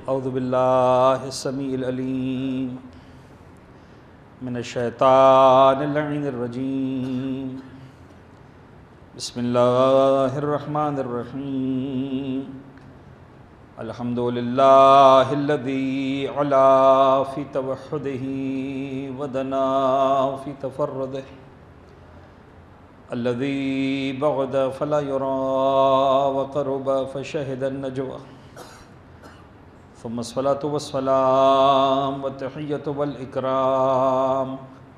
اعوذ باللہ السمیع العلیم من الشیطان اللعین الرجیم بسم اللہ الرحمن الرحیم الحمدللہ الذی علا فی توحدہ ودنا فی تفردہ الذي بعد فلا يرى وقرب فشهد النجوى ثم الصلاة والسلام والتحية والإكرام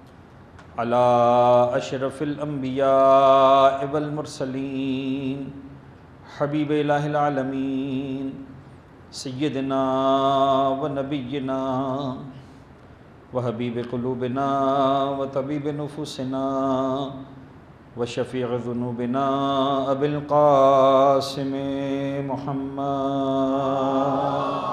على أشرف الأنبياء والمرسلين حبيب إله العالمين سيدنا ونبينا وحبيب قلوبنا وطبيب نفوسنا وشفیع ذنوبنا ابی القاسم محمد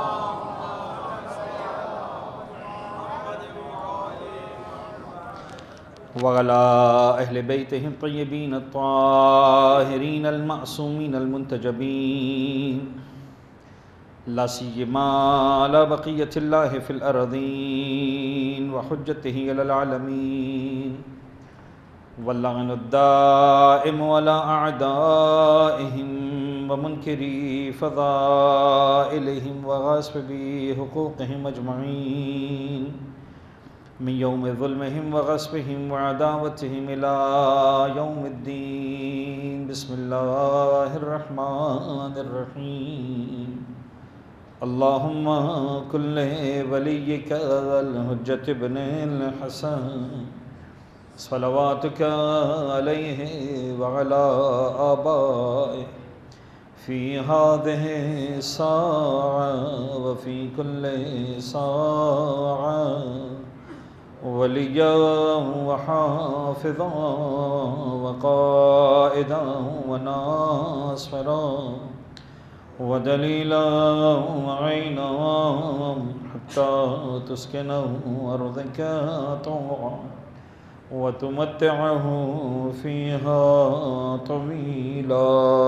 وعلى اہل بیتہ الطیبین الطاہرین المعصومین المنتجبین لا سیما علی بقیۃ اللہ فی الارضین وحجتہ علی العالمین واللعن الدائم على أعدائهم ومنكري فضائلهم وغاصبي حقوقهم أجمعين من يوم ظلمهم وغصبهم وعداوتهم إلى يوم الدين بسم الله الرحمن الرحيم اللهم كن لوليك الحجة ابن الحسن صلواتك عليه وعلى آبائه في هذه الساعة وفي كل ساعة وليا وحافظا وقائدا وناصرا ودليلا وعينا حتى تسكنه أرضك طوعا وتمتعه فيها طويلا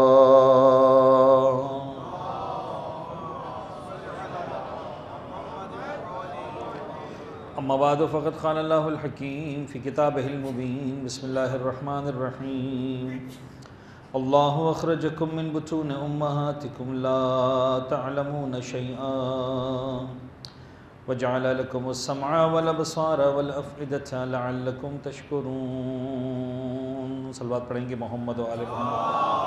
أما بعد فقد قال الله الحكيم في كتابه المبين بسم الله الرحمن الرحيم الله أخرجكم من بطون أمهاتكم لا تعلمون شيئا وجعل لكم السمع والابصار والافئدة لعلكم تشكرون صلوات پڑھیں گے محمد و آل محمد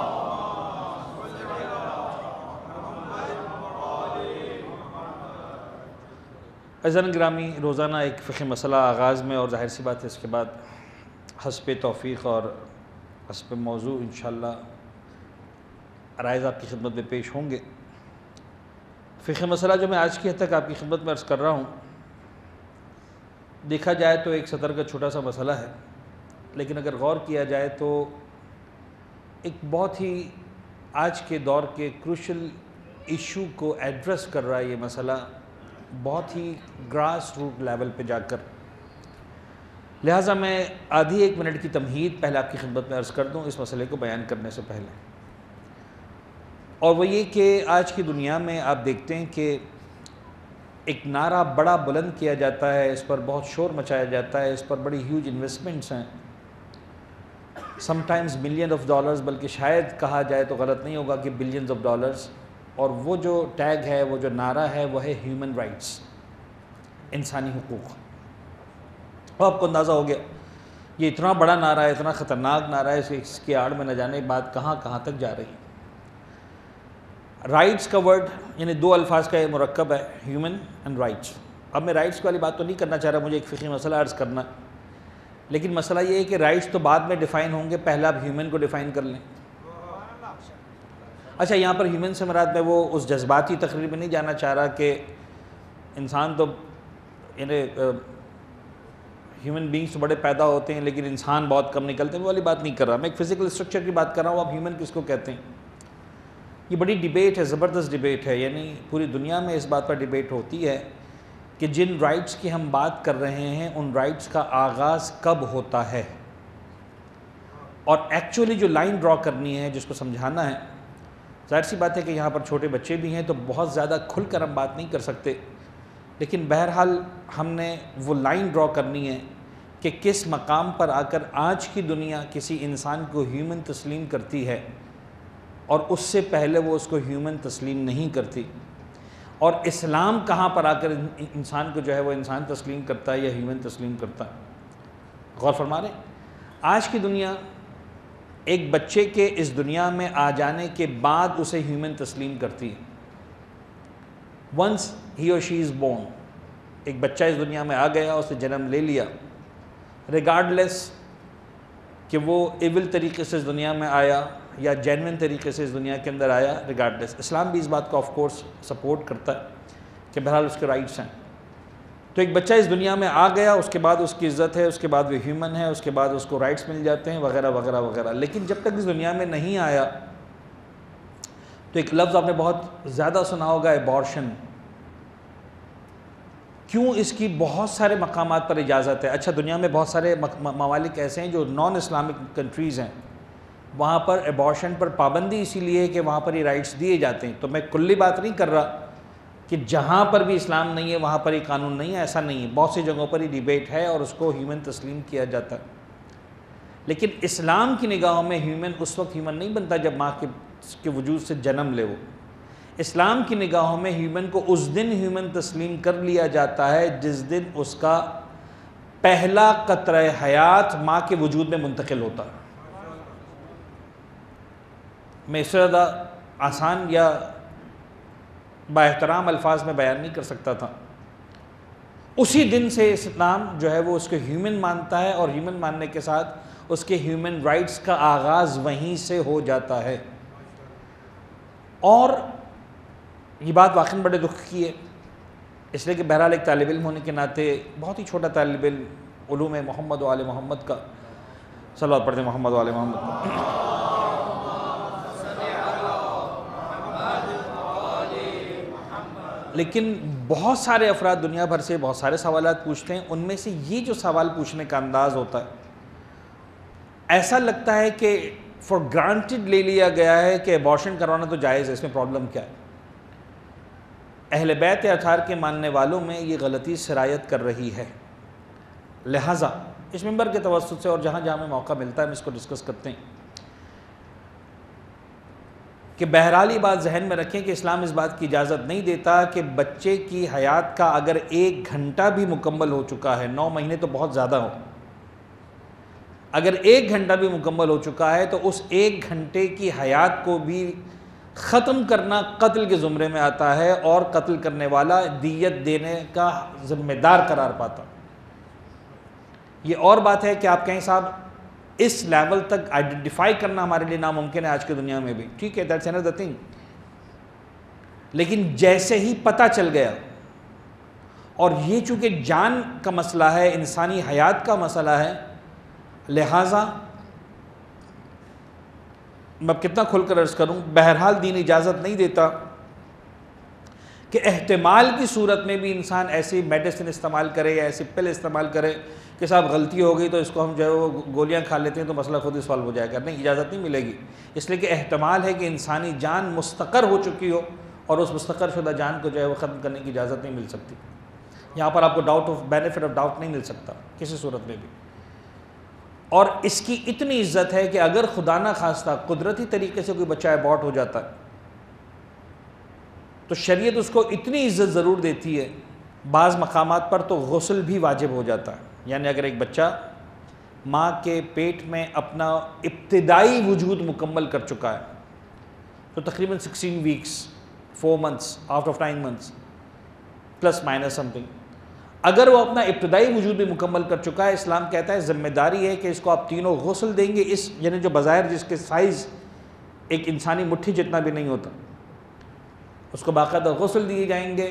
عزیزان گرامی روزانہ ایک فقہ مسئلہ آغاز میں اور ظاہر سی بات ہے اس کے بعد حسب توفیق اور حسب موضوع انشاءاللہ عرائض آپ کی خدمت میں پیش ہوں گے فقہ مسئلہ جو میں آج کی حد تک آپ کی خدمت میں عرض کر رہا ہوں دیکھا جائے تو ایک سطر کا چھوٹا سا مسئلہ ہے لیکن اگر غور کیا جائے تو ایک بہت ہی آج کے دور کے کروشل ایشو کو ایڈریس کر رہا ہے یہ مسئلہ بہت ہی گراس روٹ لیول پہ جا کر لہٰذا میں آدھی ایک منٹ کی تمہید پہلے آپ کی خدمت میں عرض کر دوں اس مسئلے کو بیان کرنے سے پہلے اور وہ یہ کہ آج کی دنیا میں آپ دیکھتے ہیں کہ ایک نعرہ بڑا بلند کیا جاتا ہے اس پر بہت شور مچایا جاتا ہے اس پر بڑی ہیوج انویسٹمنٹس ہیں sometimes million of dollars بلکہ شاید کہا جائے تو غلط نہیں ہوگا کہ بلینز آف ڈالرز اور وہ جو ٹیگ ہے وہ جو نعرہ ہے وہ ہے ہیومن رائٹس انسانی حقوق اور آپ کو اندازہ ہو گیا یہ اتنا بڑا نعرہ ہے اتنا خطرناک نعرہ ہے اس کی آڑ میں نہ جانے بات کہاں کہاں تک جا رہی ہے رائٹس کا ورڈ یعنی دو الفاظ کا یہ مرکب ہے ہیومن اینڈ رائٹس اب میں رائٹس والی بات تو نہیں کرنا چاہ رہا مجھے ایک فقہی مسئلہ عرض کرنا لیکن مسئلہ یہ ہے کہ رائٹس تو بعد میں ڈیفائن ہوں گے پہلے آپ ہیومن کو ڈیفائن کر لیں اچھا یہاں پر ہیومن سے مراد میں وہ اس جذباتی تقریر میں نہیں جانا چاہ رہا کہ انسان تو یعنی ہیومن بینگس تو بڑے پیدا ہوتے ہیں لیکن انسان بہت کم نکلتے ہیں وہ والی بات نہیں کر رہا میں ایک فزیکل اسٹرکچر کی بات کر رہا ہوں آپ ہیومن کس کو کہتے ہیں یہ بڑی ڈیبیٹ ہے زبردست ڈیبیٹ ہے یعنی پوری دنیا میں اس بات پر ڈیبیٹ ہوتی ہے کہ جن رائٹس کی ہم بات کر رہے ہیں ان رائٹس کا آغاز کب ہوتا ہے اور ایکچولی جو لائن ڈرا کرنی ہے جس کو سمجھانا ہے ظاہر سی بات ہے کہ یہاں پر چھوٹے بچے بھی ہیں تو بہت زیادہ کھل کر ہم بات نہیں کر سکتے، لیکن بہرحال ہم نے وہ لائن ڈرا کرنی ہے کہ کس مقام پر آ کر آج کی دنیا کسی انسان کو ہیومن تسلیم کرتی ہے اور اس سے پہلے وہ اس کو ہیومن تسلیم نہیں کرتی، اور اسلام کہاں پر آ کر انسان کو جو ہے وہ انسان تسلیم کرتا ہے یا ہیومن تسلیم کرتا ہے۔ غور فرما رہے ہیں؟ آج کی دنیا ایک بچے کے اس دنیا میں آ جانے کے بعد اسے ہیومن تسلیم کرتی ہے۔ ونس ہی اور شی از بورن، ایک بچہ اس دنیا میں آ گیا، اسے جنم لے لیا، ریگارڈ لیس کہ وہ ایول طریقے سے اس دنیا میں آیا یا جینوئن طریقے سے اس دنیا کے اندر آیا، ریگارڈ لیس اسلام بھی اس بات کو آف کورس سپورٹ کرتا ہے کہ بہرحال اس کے رائٹس ہیں۔ تو ایک بچہ اس دنیا میں آ گیا، اس کے بعد اس کی عزت ہے، اس کے بعد وہ ہیومن ہے، اس کے بعد اس کو رائٹس مل جاتے ہیں وغیرہ وغیرہ وغیرہ، لیکن جب تک اس دنیا میں نہیں آیا تو ایک لفظ آپ نے بہت زیادہ سنا ہوگا، ایبارشن۔ کیوں اس کی بہت سارے مقامات پر اجازت ہے؟ اچھا، دنیا میں بہت سارے ممالک ایسے ہیں جو نان اسلامک کنٹریز ہیں، وہاں پر ایبارشن پر پابندی اسی لیے ہے کہ وہاں پر یہ رائٹس دیے جاتے ہیں۔ تو میں کلی بات نہیں کر رہا کہ جہاں پر بھی اسلام نہیں ہے وہاں پر یہ قانون نہیں ہے، ایسا نہیں ہے، بہت سی جگہوں پر یہ ڈیبیٹ ہے اور اس کو ہیومن تسلیم کیا جاتا ہے، لیکن اسلام کی نگاہوں میں ہیومن اس وقت ہیومن نہیں بنتا جب ماں کے وجود سے جنم لے۔ وہ اسلام کی نگاہوں میں ہیومن کو اس دن ہیومن تسلیم کر لیا جاتا ہے جس دن اس کا پہلا قطرہ حیات ماں کے وجود میں منتقل ہوتا ہے۔ میں اس سے زیادہ آسان یا با احترام الفاظ میں بیان نہیں کر سکتا تھا۔ اسی دن سے اسلام جو ہے وہ اس کو ہیومن مانتا ہے، اور ہیومن ماننے کے ساتھ اس کے ہیومن رائٹس کا آغاز وہیں سے ہو جاتا ہے۔ اور یہ بات واقعاً بڑے دکھ کی ہے، اس لیے کہ بہرحال ایک طالب علم ہونے کے ناطے، بہت ہی چھوٹا طالب علم، علوم محمد و آل محمد کا، صلوات پڑھتے ہیں محمد و آل محمد کا۔ لیکن بہت سارے افراد دنیا بھر سے بہت سارے سوالات پوچھتے ہیں، ان میں سے یہ جو سوال پوچھنے کا انداز ہوتا ہے، ایسا لگتا ہے کہ فار گرانٹڈ لے لیا گیا ہے کہ ایبارشن کروانا تو جائز ہے، اس میں پرابلم کیا ہے؟ اہل بیت اطہار کے ماننے والوں میں یہ غلطی سرایت کر رہی ہے، لہٰذا اس ممبر کے توسط سے اور جہاں جہاں میں موقع ملتا ہے ہم اس کو ڈسکس کرتے ہیں کہ بہرحال یہ بات ذہن میں رکھیں کہ اسلام اس بات کی اجازت نہیں دیتا کہ بچے کی حیات کا اگر 1 گھنٹہ بھی مکمل ہو چکا ہے، 9 مہینے تو بہت زیادہ ہو، اگر 1 گھنٹہ بھی مکمل ہو چکا ہے تو اس 1 گھنٹے کی حیات کو بھی ختم کرنا قتل کے زمرے میں آتا ہے، اور قتل کرنے والا دیت دینے کا ذمہ دار قرار پاتا۔ یہ اور بات ہے کہ آپ کہیں صاحب اس لیول تک آئیڈینٹیفائی کرنا ہمارے لیے ناممکن ہے آج کی دنیا میں بھی، ٹھیک ہے، دیٹس انادر تھنگ، لیکن جیسے ہی پتہ چل گیا، اور یہ چونکہ جان کا مسئلہ ہے، انسانی حیات کا مسئلہ ہے، لہٰذا میں کتنا کھل کر عرض کروں، بہرحال دین اجازت نہیں دیتا کہ احتمال کی صورت میں بھی انسان ایسی میڈیسن استعمال کرے یا ایسی پل استعمال کرے کہ صاحب غلطی ہو گئی تو اس کو ہم جو ہے وہ گولیاں کھا لیتے ہیں تو مسئلہ خود ہی سالو ہو جائے گا۔ نہیں، اجازت نہیں ملے گی، اس لیے کہ احتمال ہے کہ انسانی جان مستقر ہو چکی ہو، اور اس مستقر شدہ جان کو جو ہے وہ ختم کرنے کی اجازت نہیں مل سکتی۔ یہاں پر آپ کو بینیفٹ آف ڈاؤٹ نہیں مل سکتا کسی صورت میں بھی۔ اور اس کی اتنی عزت ہے کہ اگر خدا نہ خواستہ قدرتی طریقے سے کوئی بچہ ایبارٹ ہو جاتا ہے تو شریعت اس کو اتنی عزت ضرور دیتی ہے، بعض مقامات پر تو غسل بھی واجب ہو جاتا ہے۔ یعنی اگر ایک بچہ ماں کے پیٹ میں اپنا ابتدائی وجود مکمل کر چکا ہے تو تقریباً 16 weeks, 4 months out of 9 months plus minus something, اگر وہ اپنا ابتدائی وجود بھی مکمل کر چکا ہے، اسلام کہتا ہے ذمہ داری ہے کہ اس کو آپ تینوں غسل دیں گے، اس یعنی جو بظاہر جس کے سائز ایک انسانی مٹھی جتنا بھی نہیں ہوتا، اس کو باقاعدہ غسل دیے جائیں گے،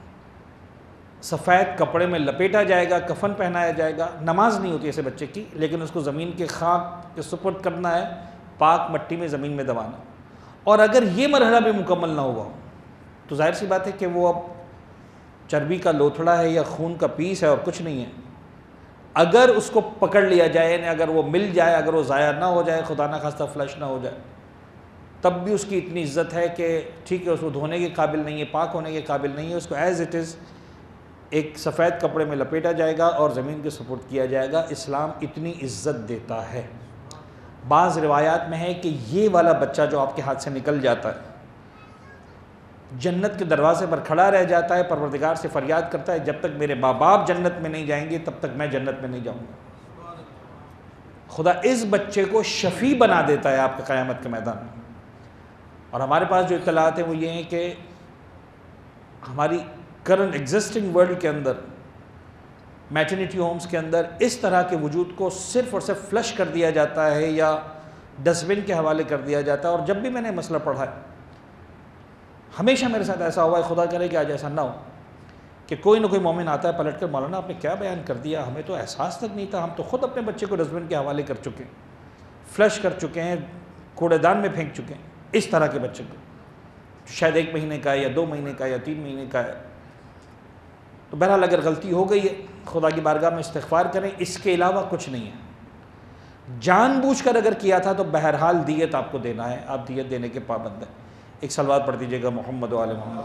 سفید کپڑے میں لپیٹا جائے گا، کفن پہنایا جائے گا، نماز نہیں ہوتی ایسے بچے کی، لیکن اس کو زمین کے خاک کے سپرد کرنا ہے، پاک مٹی میں زمین میں دبانا۔ اور اگر یہ مرحلہ بھی مکمل نہ ہوا تو ظاہر سی بات ہے کہ وہ اب چربی کا لوتھڑا ہے یا خون کا پیس ہے اور کچھ نہیں ہے۔ اگر اس کو پکڑ لیا جائے، یعنی اگر وہ مل جائے، اگر وہ ضائع نہ ہو جائے، خدا نہ خواستہ فلش نہ ہو جائے، تب بھی اس کی اتنی عزت ہے کہ ٹھیک ہے اس کو دھونے کے قابل نہیں ہے، پاک ہونے کے قابل نہیں ہے، اس کو ایز اٹ از ایک سفید کپڑے میں لپیٹا جائے گا اور زمین کے سپرد کیا جائے گا۔ اسلام اتنی عزت دیتا ہے۔ بعض روایات میں ہے کہ یہ والا بچہ جو آپ کے ہاتھ سے نکل جاتا ہے جنت کے دروازے پر کھڑا رہ جاتا ہے، پروردگار سے فریاد کرتا ہے جب تک میرے ماں باپ جنت میں نہیں جائیں گے تب تک میں جنت میں نہیں جاؤں گا۔ خدا اس بچے کو شفیع بنا دیتا ہے آپ کے قیامت کے میدان میں۔ اور ہمارے پاس جو اطلاعات ہیں وہ یہ ہیں کہ ہماری کرنٹ ایگزسٹنگ ورلڈ کے اندر میٹرنیٹی ہومز کے اندر اس طرح کے وجود کو صرف اور صرف فلش کر دیا جاتا ہے یا ڈسٹ بن کے حوالے کر دیا جاتا ہے۔ اور جب بھی میں نے مسئلہ پڑھا ہے ہمیشہ میرے ساتھ ایسا ہوا ہے، خدا کرے کہ آج ایسا نہ ہو، کہ کوئی نہ کوئی مومن آتا ہے پلٹ کر، مولانا آپ نے کیا بیان کر دیا، ہمیں تو احساس تک نہیں تھا، ہم تو خود اپنے بچے کو ڈسٹ بن کے حوالے کر چکے ہیں، فلش کر چکے ہیں، کوڑے دان میں پھینک چکے ہیں۔ اس طرح کے بچے کو شاید 1 مہینے کا ہے یا 2 مہینے کا یا 3 مہینے کا ہے۔ تو بہرحال اگر غلطی ہو گئی ہے خدا کی بارگاہ میں استغفار کریں، اس کے علاوہ کچھ نہیں ہے۔ جان بوجھ کر اگر کیا تھا تو بہرحال دیت آپ کو دینا ہے، آپ دیت دینے کے پابند ہیں۔ ایک صلوات پڑھ دیجیے گا محمد و آل محمد۔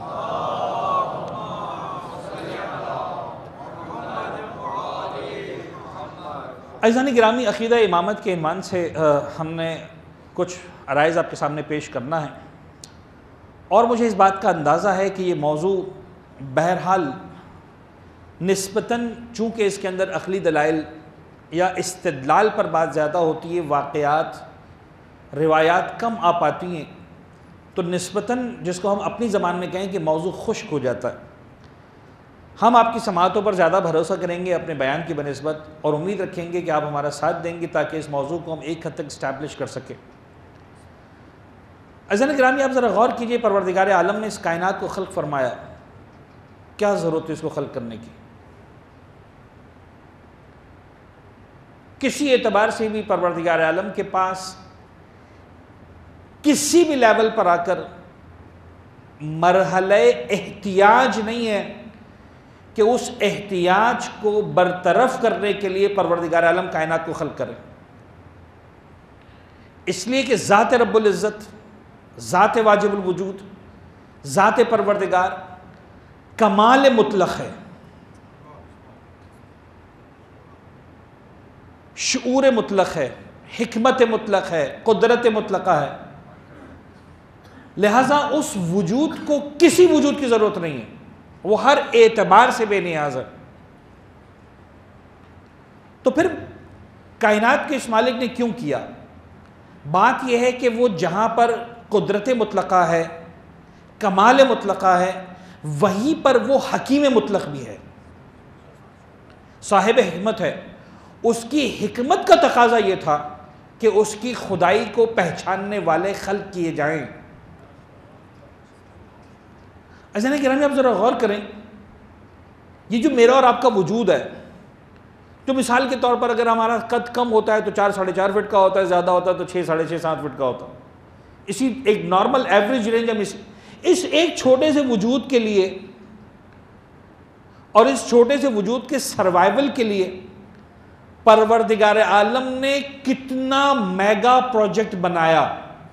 عزیزان گرامی، عقیدہ امامت کے عنوان سے ہم نے کچھ عرائض آپ کے سامنے پیش کرنا ہے، اور مجھے اس بات کا اندازہ ہے کہ یہ موضوع بہرحال نسبتاً چونکہ اس کے اندر عقلی دلائل یا استدلال پر بات زیادہ ہوتی ہے، واقعات روایات کم آ پاتی ہیں، تو نسبتاً جس کو ہم اپنی زبان میں کہیں کہ موضوع خشک ہو جاتا ہے۔ ہم آپ کی سماعتوں پر زیادہ بھروسہ کریں گے اپنے بیان کی بنسبت، اور امید رکھیں گے کہ آپ ہمارا ساتھ دیں گے تاکہ اس موضوع کو ہم ایک حد تک اسٹیبلش کر سکیں۔ عزیزان گرامی، آپ ذرا غور کیجئے، پروردگار عالم نے اس کائنات کو خلق فرمایا، کیا ضرورت ہے اس کو خلق کرنے کی؟ کسی اعتبار سے بھی پروردگار عالم کے پاس کسی بھی لیول پر آ کر مرحلہ احتیاج نہیں ہے کہ اس احتیاج کو برطرف کرنے کے لیے پروردگار عالم کائنات کو خلق کرے، اس لیے کہ ذات رب العزت، ذات واجب الوجود، ذات پروردگار کمال مطلق ہے، شعور مطلق ہے، حکمت مطلق ہے، قدرت مطلقہ ہے، لہذا اس وجود کو کسی وجود کی ضرورت نہیں ہے، وہ ہر اعتبار سے بے نیاز ہے۔ تو پھر کائنات کے اس مالک نے کیوں کیا؟ بات یہ ہے کہ وہ جہاں پر قدرت مطلقہ ہے، کمال مطلقہ ہے، وہیں پر وہ حکیم مطلق بھی ہے، صاحب حکمت ہے۔ اس کی حکمت کا تقاضا یہ تھا کہ اس کی خدائی کو پہچاننے والے خلق کیے جائیں۔ عزیزان گرامی، آپ ذرا غور کریں، یہ جو میرا اور آپ کا وجود ہے، جو مثال کے طور پر اگر ہمارا قد کم ہوتا ہے تو 4 ساڑھے 4 فٹ کا ہوتا ہے، زیادہ ہوتا ہے تو 6 ساڑھے 6 7 فٹ کا ہوتا ہے، اسی ایک نارمل ایوریج رینج ہم اس ایک چھوٹے سے وجود کے لیے اور اس چھوٹے سے وجود کے سروائیول کے لیے پروردگار عالم نے کتنا میگا پروجیکٹ بنایا۔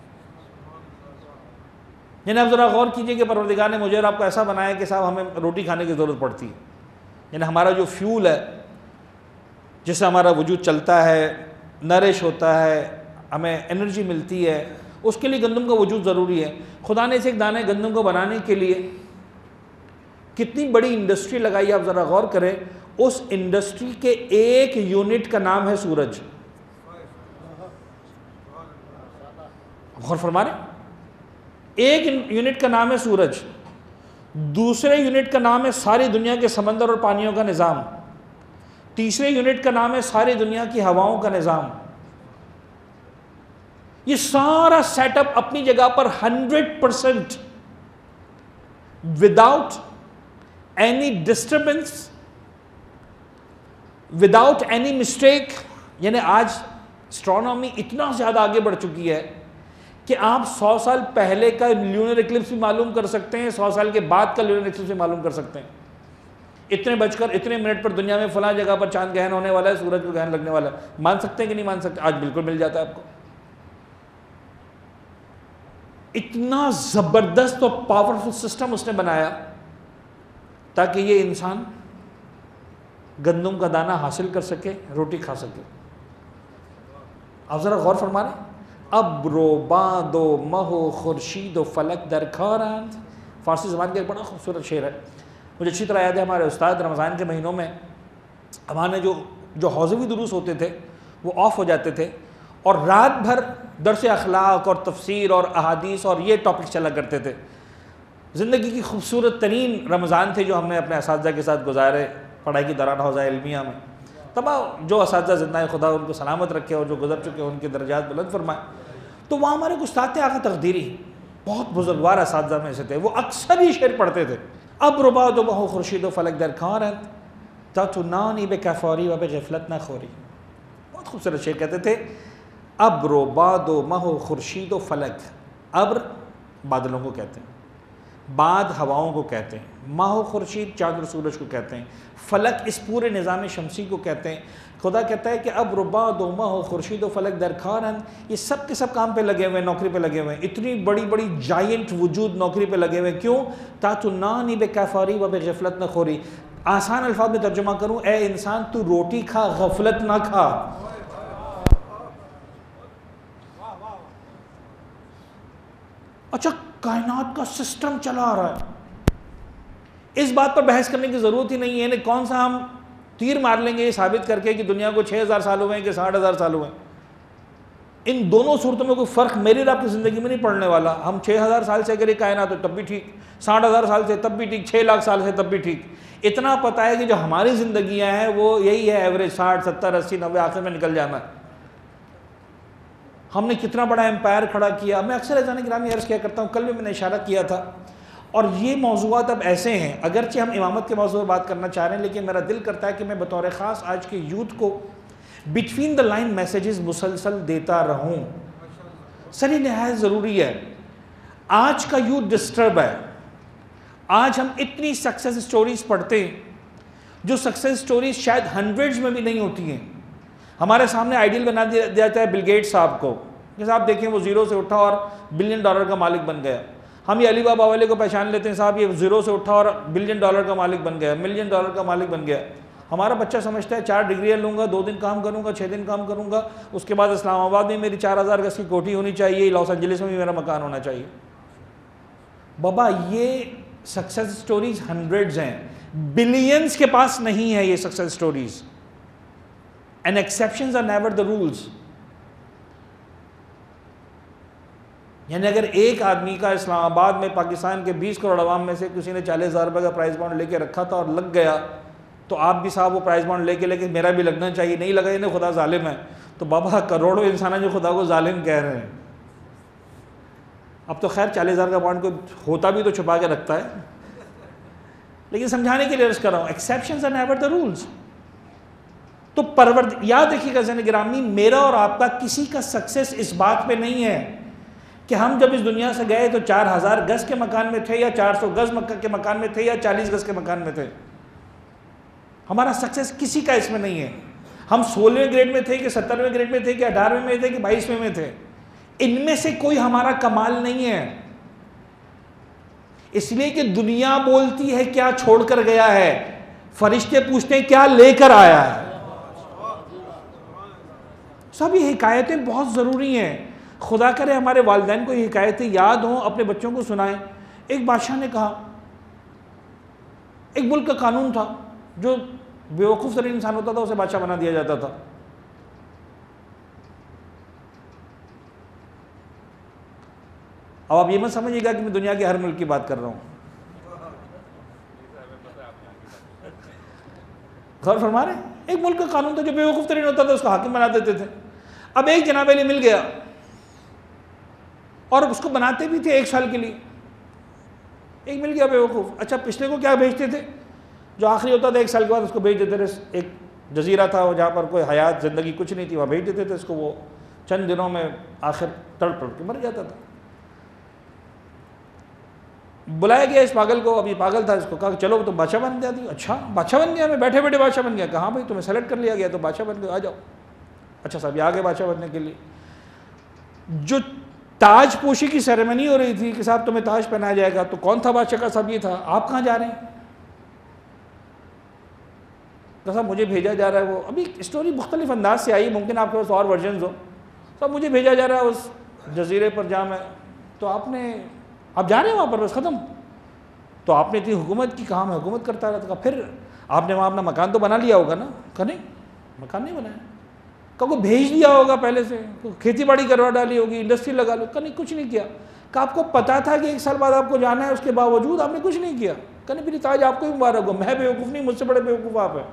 یعنی آپ ذرا غور کیجئے کہ پروردگار نے مجھے اور آپ کو ایسا بنایا کہ صاحب ہمیں روٹی کھانے کی ضرورت پڑتی ہے، یعنی ہمارا جو فیول ہے جس سے ہمارا وجود چلتا ہے، نرش ہوتا ہے، ہمیں انرجی ملتی ہے، اس کے لیے گندم کا وجود ضروری ہے۔ خدا نے اسے ایک دانے گندم کو بنانے کے لیے کتنی بڑی انڈسٹری لگائی، آپ ذرا غور کریں۔ اس انڈسٹری کے ایک یونٹ کا نام ہے سورج۔ غور فرما رہے ہیں؟ ایک یونٹ کا نام ہے سورج، دوسرے یونٹ کا نام ہے ساری دنیا کے سمندر اور پانیوں کا نظام، تیسرے یونٹ کا نام ہے ساری دنیا کی ہواؤں کا نظام۔ یہ سارا سیٹ اپ اپنی جگہ پر 100% without any disturbance, without any mistake. یعنی آج اسٹرونومی اتنا زیادہ آگے بڑھ چکی ہے کہ آپ 100 سال پہلے کا لیونر ایکلپس بھی معلوم کر سکتے ہیں، 100 سال کے بعد کا لیونر ایکلپس بھی معلوم کر سکتے ہیں۔ اتنے بج کر اتنے منٹ پر دنیا میں فلاں جگہ پر چاند گہن ہونے والا ہے، سورج کو گہن لگنے والا ہے۔ مان سکتے ہیں کہ نہیں مان سکتے؟ آج بالکل مل جاتا ہے آپ کو۔ اتنا زبردست اور پاورفل سسٹم اس نے بنایا تاکہ یہ انسان گندم کا دانہ حاصل کر سکے، روٹی کھا سکے۔ آپ ذرا غور فرما رہے ہیں، ابر و باد و مہ و خورشید و فلک در کارند، فارسی زبان کا ایک بڑا خوبصورت شعر ہے، مجھے اچھی طرح یاد ہے۔ ہمارے استاد رمضان کے مہینوں میں ہمارے جو حوزوی دروس ہوتے تھے وہ آف ہو جاتے تھے، اور رات بھر درس اخلاق اور تفسیر اور احادیث اور یہ ٹاپک چلا کرتے تھے۔ زندگی کی خوبصورت ترین رمضان تھے جو ہم نے اپنے اساتذہ کے ساتھ گزارے پڑھائی کی دوران حوزہ علمیہ میں۔ تمام جو اساتذہ زندہ خدا ان کو سلامت رکھے اور جو گزر چکے ان کے درجات بلند فرمائے۔ تو وہاں ہمارے کچھ استاد تھے آقا تقدیری، بہت بزرگوار اساتذہ میں سے تھے، وہ اکثر ہی شعر پڑھتے تھے۔ ابر و باد و مہ و خورشید و فلک در کارند تتنانی بکفاری و بغفلت نخوری۔ بہت خوبصورت شعر کہتے تھے، ابر و باد و مہ و خورشید و فلک۔ ابر بادلوں کو کہتے ہیں، باد ہواؤں کو کہتے ہیں، ماہ و خورشید چاند و سورج کو کہتے ہیں، فلک اس پورے نظام شمسی کو کہتے ہیں۔ خدا کہتا ہے کہ ابر و باد و ماہ و خورشید و فلک در کارند، یہ سب کے سب کام پہ لگے ہوئے ہیں، نوکری پہ لگے ہوئے ہیں۔ اتنی بڑی بڑی جائنٹ وجود نوکری پہ لگے ہوئے ہیں، کیوں؟ تاتنانی بکفاری و بغفلت نخوری۔ آسان الفاظ میں ترجمہ کروں، اے انسان تو روٹی کھا، غفلت نہ کھا۔ اچھا، کائنات کا سسٹم چلا آ رہا ہے، اس بات پر بحث کرنے کی ضرورت ہی نہیں ہے، یعنی کون سا ہم تیر مار لیں گے یہ ثابت کر کے کہ دنیا کو 6000 سال ہوئے ہیں کہ 60,000 سال ہوئے ہیں۔ ان دونوں صورتوں میں کوئی فرق میری اور آپ کی زندگی میں نہیں پڑنے والا۔ ہم 6000 سال سے اگر یہ کائنات ہو تب بھی ٹھیک، 60,000 سال سے تب بھی ٹھیک، 6 لاکھ سال سے تب بھی ٹھیک۔ اتنا پتہ ہے کہ جو ہماری زندگیاں ہیں وہ یہی ہے، ایوریج 60 70 80 90 آخر میں نکل جانا ہے۔ ہم نے کتنا بڑا امپائر کھڑا کیا۔ میں اکثر عزیزان گرامی عرض کیا کرتا ہوں، کل بھی میں نے اشارہ کیا تھا، اور یہ موضوعات اب ایسے ہیں، اگرچہ ہم امامت کے موضوع پر بات کرنا چاہ رہے ہیں، لیکن میرا دل کرتا ہے کہ میں بطور خاص آج کے یوتھ کو بٹوین دا لائن میسیجز مسلسل دیتا رہوں۔ سر یہ نہایت ضروری ہے۔ آج کا یوتھ ڈسٹرب ہے۔ آج ہم اتنی سکسیس سٹوریز پڑھتے ہیں جو سکسیس سٹوریز شاید ہنڈریڈز میں بھی نہیں ہوتی ہیں۔ ہمارے سامنے آئیڈیل بنا دیا جاتا ہے بل گیٹس صاحب کو، جیسے آپ دیکھیں وہ زیرو سے اٹھا اور $1 بلین کا مالک بن گیا۔ ہم یہ علی بابا والے کو پہچان لیتے ہیں، صاحب یہ زیرو سے اٹھا اور $1 بلین کا مالک بن گیا، $1 ملین کا مالک بن گیا۔ ہمارا بچہ سمجھتا ہے 4 ڈگریاں لوں گا، 2 دن کام کروں گا، 6 دن کام کروں گا، اس کے بعد اسلام آباد میں میری 4000 گز کی کوٹھی ہونی چاہیے، لاس اینجلس میں بھی میرا مکان ہونا چاہیے۔ بابا یہ سکسیس سٹوریز ہنڈریڈز ہیں، بلینز کے پاس نہیں ہے یہ success stories. And exceptions are never the rules۔ یعنی اگر ایک آدمی کا اسلام آباد میں پاکستان کے 20 کروڑ عوام میں سے کسی نے 40,000 روپے کا پرائز بانڈ لے کے رکھا تھا اور لگ گیا، تو آپ بھی صاحب وہ پرائز بانڈ لے کے میرا بھی لگنا چاہیے، نہیں لگا انہیں خدا ظالم ہے۔ تو بابا کروڑوں انسان ہیں جو خدا کو ظالم کہہ رہے ہیں۔ اب تو خیر 40,000 کا بانڈ کوئی ہوتا بھی تو چھپا کے رکھتا ہے، لیکن سمجھانے کے لیے عرض کر رہا ہوں، exceptions are never the rules. تو یاد رکھیے گا عزیزان گرامی، میرا اور آپ کا کسی کا سکسیس اس بات پہ نہیں ہے کہ ہم جب اس دنیا سے گئے تو 4000 گز کے مکان میں تھے یا 400 گز کے مکان میں تھے یا 40 گز کے مکان میں تھے۔ ہمارا سکسیس کسی کا اس میں نہیں ہے۔ ہم 16ویں گریڈ میں تھے کہ 17ویں گریڈ میں تھے کہ 18ویں میں تھے کہ 22ویں میں تھے، ان میں سے کوئی ہمارا کمال نہیں ہے، اس لیے کہ دنیا بولتی ہے کیا چھوڑ کر گیا ہے، فرشتے پوچھتے ہیں کیا لے کر آیا ہے۔ سب یہ حکایتیں بہت ضروری ہیں، خدا کرے ہمارے والدین کو یہ حکایتیں یاد ہوں، اپنے بچوں کو سنائیں۔ ایک بادشاہ نے کہا، ایک ملک کا قانون تھا، جو بیوقوف ترین انسان ہوتا تھا اسے بادشاہ بنا دیا جاتا تھا۔ اب آپ یہ مت سمجھیے گا کہ میں دنیا کے ہر ملک کی بات کر رہا ہوں، غور فرما رہے ہیں؟ ایک ملک کا قانون تھا، جو بیوقوف ترین ہوتا تھا اس کو حاکم بنا دیتے تھے۔ اب ایک جناب علی مل گیا اور اس کو بناتے بھی تھے 1 سال کے لیے، ایک مل گیا بیوقوف۔ اچھا پچھلے کو کیا بھیجتے تھے؟ جو آخری ہوتا تھا 1 سال کے بعد اس کو بھیج دیتے تھے، ایک جزیرہ تھا جہاں پر کوئی حیات زندگی کچھ نہیں تھی، وہاں بھیج دیتے تھے اس کو، وہ چند دنوں میں آخر تڑپ کے مر جاتا تھا۔ بلایا گیا اس پاگل کو، اب یہ پاگل تھا، اس کو کہا چلو تم بادشاہ بن جاتی ہو۔ اچھا بادشاہ بن گیا، میں بیٹھے بیٹھے بادشاہ بن گیا؟ کہاں بھائی تمہیں سلیکٹ کر لیا گیا تو بادشاہ بن گئے، آ جاؤ۔ اچھا صاحب یہ آگے بادشاہ بننے کے لیے جو تاج پوشی کی سیریمنی ہو رہی تھی کہ صاحب تمہیں تاج پہنایا جائے گا، تو کون تھا بادشاہ کا؟ صاحب یہ تھا۔ آپ کہاں جا رہے ہیں؟ کہ صاحب مجھے بھیجا جا رہا ہے، وہ ابھی اسٹوری مختلف انداز سے آئی، ممکن آپ کے پاس اور ورژنز ہو، صاحب مجھے بھیجا جا رہا ہے اس جزیرے پر جہاں میں، تو آپ جا رہے ہیں وہاں پر، بس ختم۔ تو آپ نے اتنی حکومت کی، کہاں میں حکومت کرتا رہتا، پھر آپ نے وہاں اپنا مکان تو بنا لیا ہوگا نا؟ کہ نہیں، مکان نہیں بنایا، کہ کوئی بھیج دیا ہوگا پہلے سے، کھیتی باڑی کروا ڈالی ہوگی، انڈسٹری لگا لو، کہ نہیں کچھ نہیں کیا، کہ آپ کو پتا تھا کہ 1 سال بعد آپ کو جانا ہے، اس کے باوجود آپ نے کچھ نہیں کیا، کہ نہیں پھر تاج آپ کو ہی مبارک ہو، میں بیوقوف نہیں، مجھ سے بڑے بیوقوف آپ ہیں۔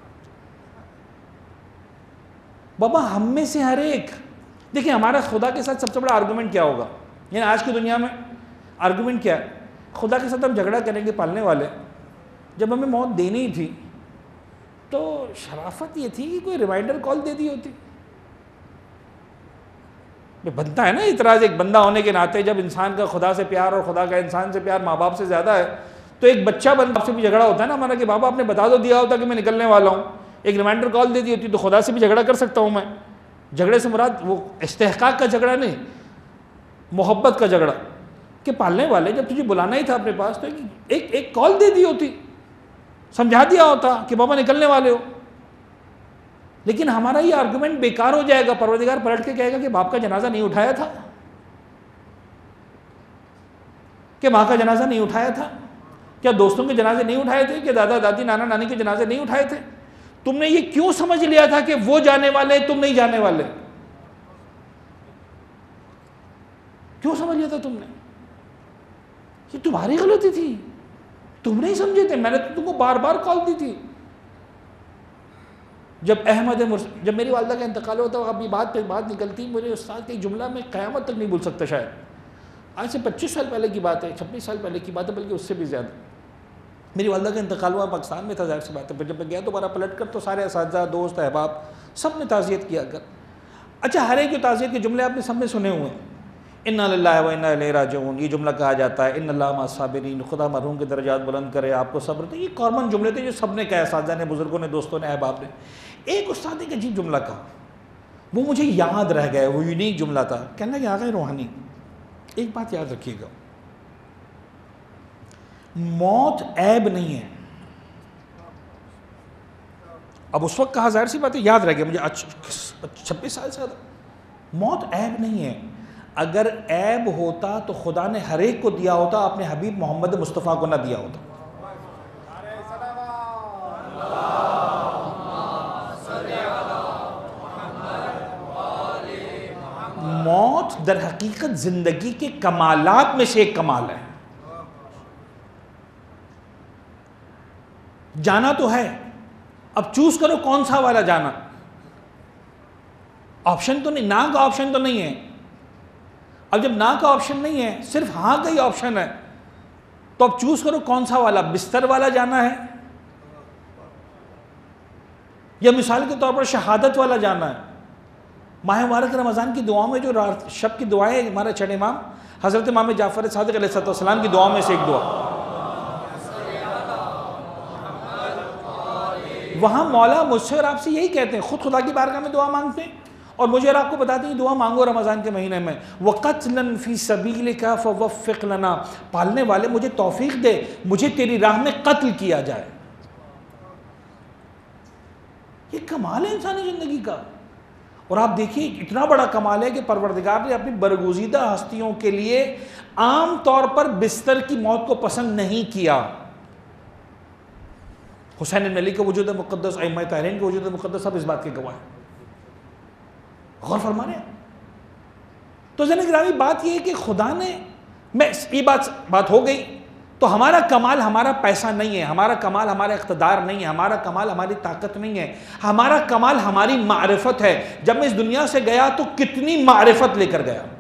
بابا ہم میں سے ہر ایک، دیکھیں ہمارا خدا کے ساتھ سب سے بڑا آرگومنٹ کیا ہوگا، یعنی آج کی دنیا میں آرگومنٹ کیا ہے؟ خدا کے ساتھ ہم جھگڑا کریں گے پالنے والے، جب ہمیں موت دینی تھی تو شرافت یہ تھی کہ کوئی ریمائنڈر کال دے دی ہوتی۔ بنتا ہے نا اعتراض ایک بندہ ہونے کے ناطے، جب انسان کا خدا سے پیار اور خدا کا انسان سے پیار ماں باپ سے زیادہ ہے، تو ایک بچہ باپ سے بھی جھگڑا ہوتا ہے نا ہمارا، کہ بابا آپ نے بتا دو دیا ہوتا کہ میں نکلنے والا ہوں، ایک ریمائنڈر کال دے دی ہوتی تو خدا سے بھی جھگڑا کر سکتا ہوں میں۔ جھگڑے سے مراد وہ استحقاق کا جھگڑا نہیں، محبت کا جھگڑا، کہ پالنے والے جب تجھے بلانا ہی تھا اپنے پاس تو ایک کال دے دی ہوتی، سمجھا دیا ہوتا کہ بابا نکلنے والے ہو۔ لیکن ہمارا یہ آرگومنٹ بیکار ہو جائے گا، پروردگار پلٹ کے کہے گا کہ باپ کا جنازہ نہیں اٹھایا تھا، کہ ماں کا جنازہ نہیں اٹھایا تھا، کیا دوستوں کے جنازے نہیں اٹھائے تھے، کہ دادا دادی نانا نانی کے جنازے نہیں اٹھائے تھے؟ تم نے یہ کیوں سمجھ لیا تھا کہ وہ جانے والے تم نہیں جانے والے؟ کیوں سمجھ لیا تھا تم نے؟ یہ تمہاری غلطی تھی، تم نہیں سمجھے تھے، میں نے تو تم کو بار بار کال دی تھی۔ جب میری والدہ کا انتقال ہوتا ہے، ابھی بات پہ بات نکلتی، مجھے استاد کا ایک جملہ میں قیامت تک نہیں بھول سکتا، شاید آج سے 25 سال پہلے کی بات ہے، 26 سال پہلے کی بات ہے، بلکہ اس سے بھی زیادہ۔ میری والدہ کا انتقال ہوا، پاکستان میں تھا، ظاہر سی بات ہے، پھر جب میں گیا دوبارہ پلٹ کر تو سارے اساتذہ دوست احباب سب نے تعزیت کیا کر۔ اچھا ہر ایک جو تعزیت کے جملے آپ نے سب نے سنے ہوئے ہیں، انا للہ و انا الیہ راجعون، یہ جملہ کہا جاتا ہے، ان اللہ مع الصابرین، خدا مرحوم کے درجات بلند کرے، آپ کو صبر دے، یہ کامن جملے تھے جو سب نے کہا، اساتذہ نے، بزرگوں نے، دوستوں نے، احباب نے۔ ایک استاد ایک عجیب جملہ کہا، وہ مجھے یاد رہ گیا، وہ یونیک جملہ تھا، کہنا کہ آقا روحانی ایک بات یاد رکھیے گا، موت عیب نہیں ہے۔ اب اس وقت کہا، ظاہر سی بات ہے یاد رہ گیا مجھے، 26 سال سے زیادہ، موت عیب نہیں ہے، اگر عیب ہوتا تو خدا نے ہر ایک کو دیا ہوتا، اپنے حبیب محمد مصطفیٰ کو نہ دیا ہوتا۔ موت در حقیقت زندگی کے کمالات میں سے ایک کمال ہے۔ جانا تو ہے، اب چوز کرو کون سا والا جانا، آپشن تو نہیں، نہ کا آپشن تو نہیں ہے۔ اب جب نہ کا آپشن نہیں ہے، صرف ہاں کا ہی آپشن ہے، تو اب چوز کرو کون سا والا، بستر والا جانا ہے یا مثال کے طور پر شہادت والا جانا ہے۔ ماہ مبارک رمضان کی دعاؤں میں جو رات شب کی دعائیں، ہمارا چھٹے امام حضرت امام جعفر صادق علیہ السلام کی دعاؤں میں سے ایک دعا، وہاں مولا مجھ سے اور آپ سے یہی کہتے ہیں، خود خدا کی بارگاہ میں دعا مانگتے ہیں، اور مجھے اور آپ کو بتاتے ہیں دعا مانگو رمضان کے مہینے میں، وَقَتْلًا فِي سَبِيلِكَ فَوَفِّقْ لَنَا، پالنے والے مجھے توفیق دے، مجھے تیری راہ میں قتل کیا جائے۔ یہ کمال ہے انسانی زندگی کا۔ اور آپ دیکھیے اتنا بڑا کمال ہے کہ پروردگار نے اپنی برگزیدہ ہستیوں کے لیے عام طور پر بستر کی موت کو پسند نہیں کیا۔ حسین بن علی کا وجود مقدس، ائمہ طاہرین کا وجود مقدس، سب اس بات کے گواہ ہیں۔ غور فرما رہے ہیں؟ تو زن گرامی بات یہ ہے کہ خدا نے، یہ بات ہو گئی، تو ہمارا کمال ہمارا پیسہ نہیں ہے، ہمارا کمال ہمارا اقتدار نہیں ہے، ہمارا کمال ہماری طاقت نہیں ہے، ہمارا کمال ہماری معرفت ہے۔ جب میں اس دنیا سے گیا تو کتنی معرفت لے کر گیا،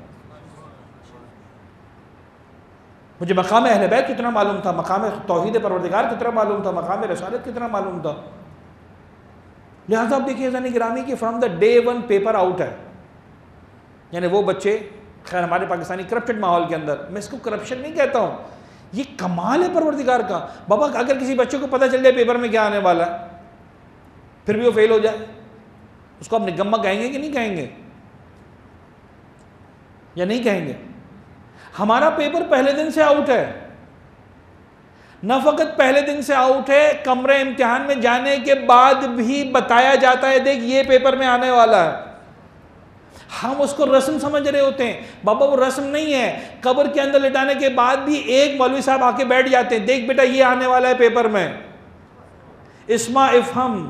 مجھے مقام اہل بیت کتنا معلوم تھا، مقام توحید پروردگار کتنا معلوم تھا، مقام رسالت کتنا معلوم تھا۔ لہذا آپ دیکھیے زن گرامی کہ from the day one paper out ہے، یعنی وہ بچے، خیر ہمارے پاکستانی کرپٹڈ ماحول کے اندر، میں اس کو کرپشن نہیں کہتا ہوں، یہ کمال ہے پروردگار کا۔ بابا اگر کسی بچے کو پتہ چل جائے پیپر میں کیا آنے والا ہے، پھر بھی وہ فیل ہو جائے، اس کو آپ نکمہ کہیں گے کہ نہیں کہیں گے؟ یا نہیں کہیں گے؟ ہمارا پیپر پہلے دن سے آؤٹ ہے، نہ فقط پہلے دن سے آؤٹ ہے، کمرے امتحان میں جانے کے بعد بھی بتایا جاتا ہے دیکھ یہ پیپر میں آنے والا ہے۔ ہم اس کو رسم سمجھ رہے ہوتے ہیں، بابا وہ رسم نہیں ہے۔ قبر کے اندر لٹانے کے بعد بھی ایک مولوی صاحب آ کے بیٹھ جاتے ہیں، دیکھ بیٹا یہ آنے والا ہے پیپر میں، اسمع افہم،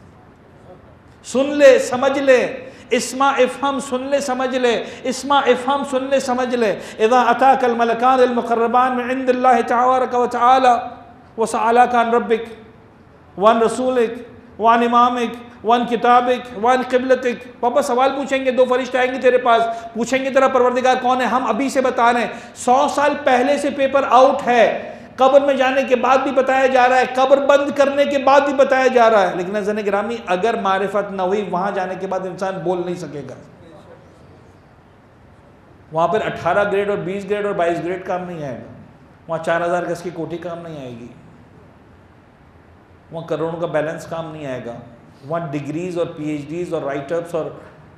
سن لے سمجھ لے، اسمع افہم، سن لے سمجھ لے، اسمع افہم، سن لے سمجھ لے۔ اذا اتاک الملکان المقربان من عند اللہ تبارک و تعالی وسألوک عن ربک وعن رسولک وعن امامک وعن کتابک وعن قبلتک، پاپا سوال پوچھیں گے، دو فرشتے آئیں گے تیرے پاس، پوچھیں گے تیرا پروردگار کون ہے؟ ہم ابھی سے بتا رہے ہیں، 100 سال پہلے سے پیپر آؤٹ ہے، قبر میں جانے کے بعد بھی بتایا جا رہا ہے، قبر بند کرنے کے بعد بھی بتایا جا رہا ہے۔ لیکن عزیزان گرامی اگر معرفت نہ ہوئی، وہاں جانے کے بعد انسان بول نہیں سکے گا۔ وہاں پر 18 گریڈ اور 20 گریڈ اور 22 گریڈ کام نہیں آئے گا، وہاں 4000 گز کی کوٹھی کام نہیں آئے گی، وہاں کروڑوں کا بیلنس کام نہیں آئے گا، وہاں ڈگریز اور پی ایچ ڈیز اور رائٹ اپس۔ اور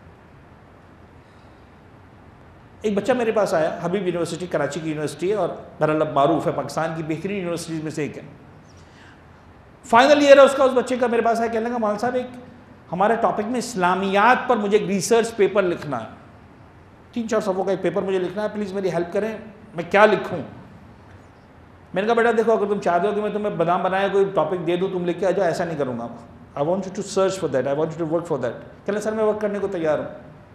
ایک بچہ میرے پاس آیا، حبیب یونیورسٹی کراچی کی یونیورسٹی ہے اور بہرحال معروف ہے، پاکستان کی بہترین یونیورسٹیز میں سے ایک ہے، فائنل ایئر ہے اس کا۔ اس بچے کا میرے پاس آیا، کہنے لگا مولانا صاحب ایک ہمارے ٹاپک میں اسلامیات پر مجھے ایک ریسرچ پیپر لکھنا ہے، 3-4 صفحوں کا ایک پیپر مجھے لکھنا ہے، پلیز میری ہیلپ کریں، میں کیا لکھوں؟ میں نے کہا بیٹا دیکھو، اگر تم چاہتے ہو کہ میں تمہیں بادام بنایا کوئی ٹاپک دے دوں تم لکھ کے آ جاؤ، ایسا نہیں کروں گا۔ I want you to search for that, I want you to work for that۔ کہنے لگا سر میں ورک کرنے کو تیار ہوں،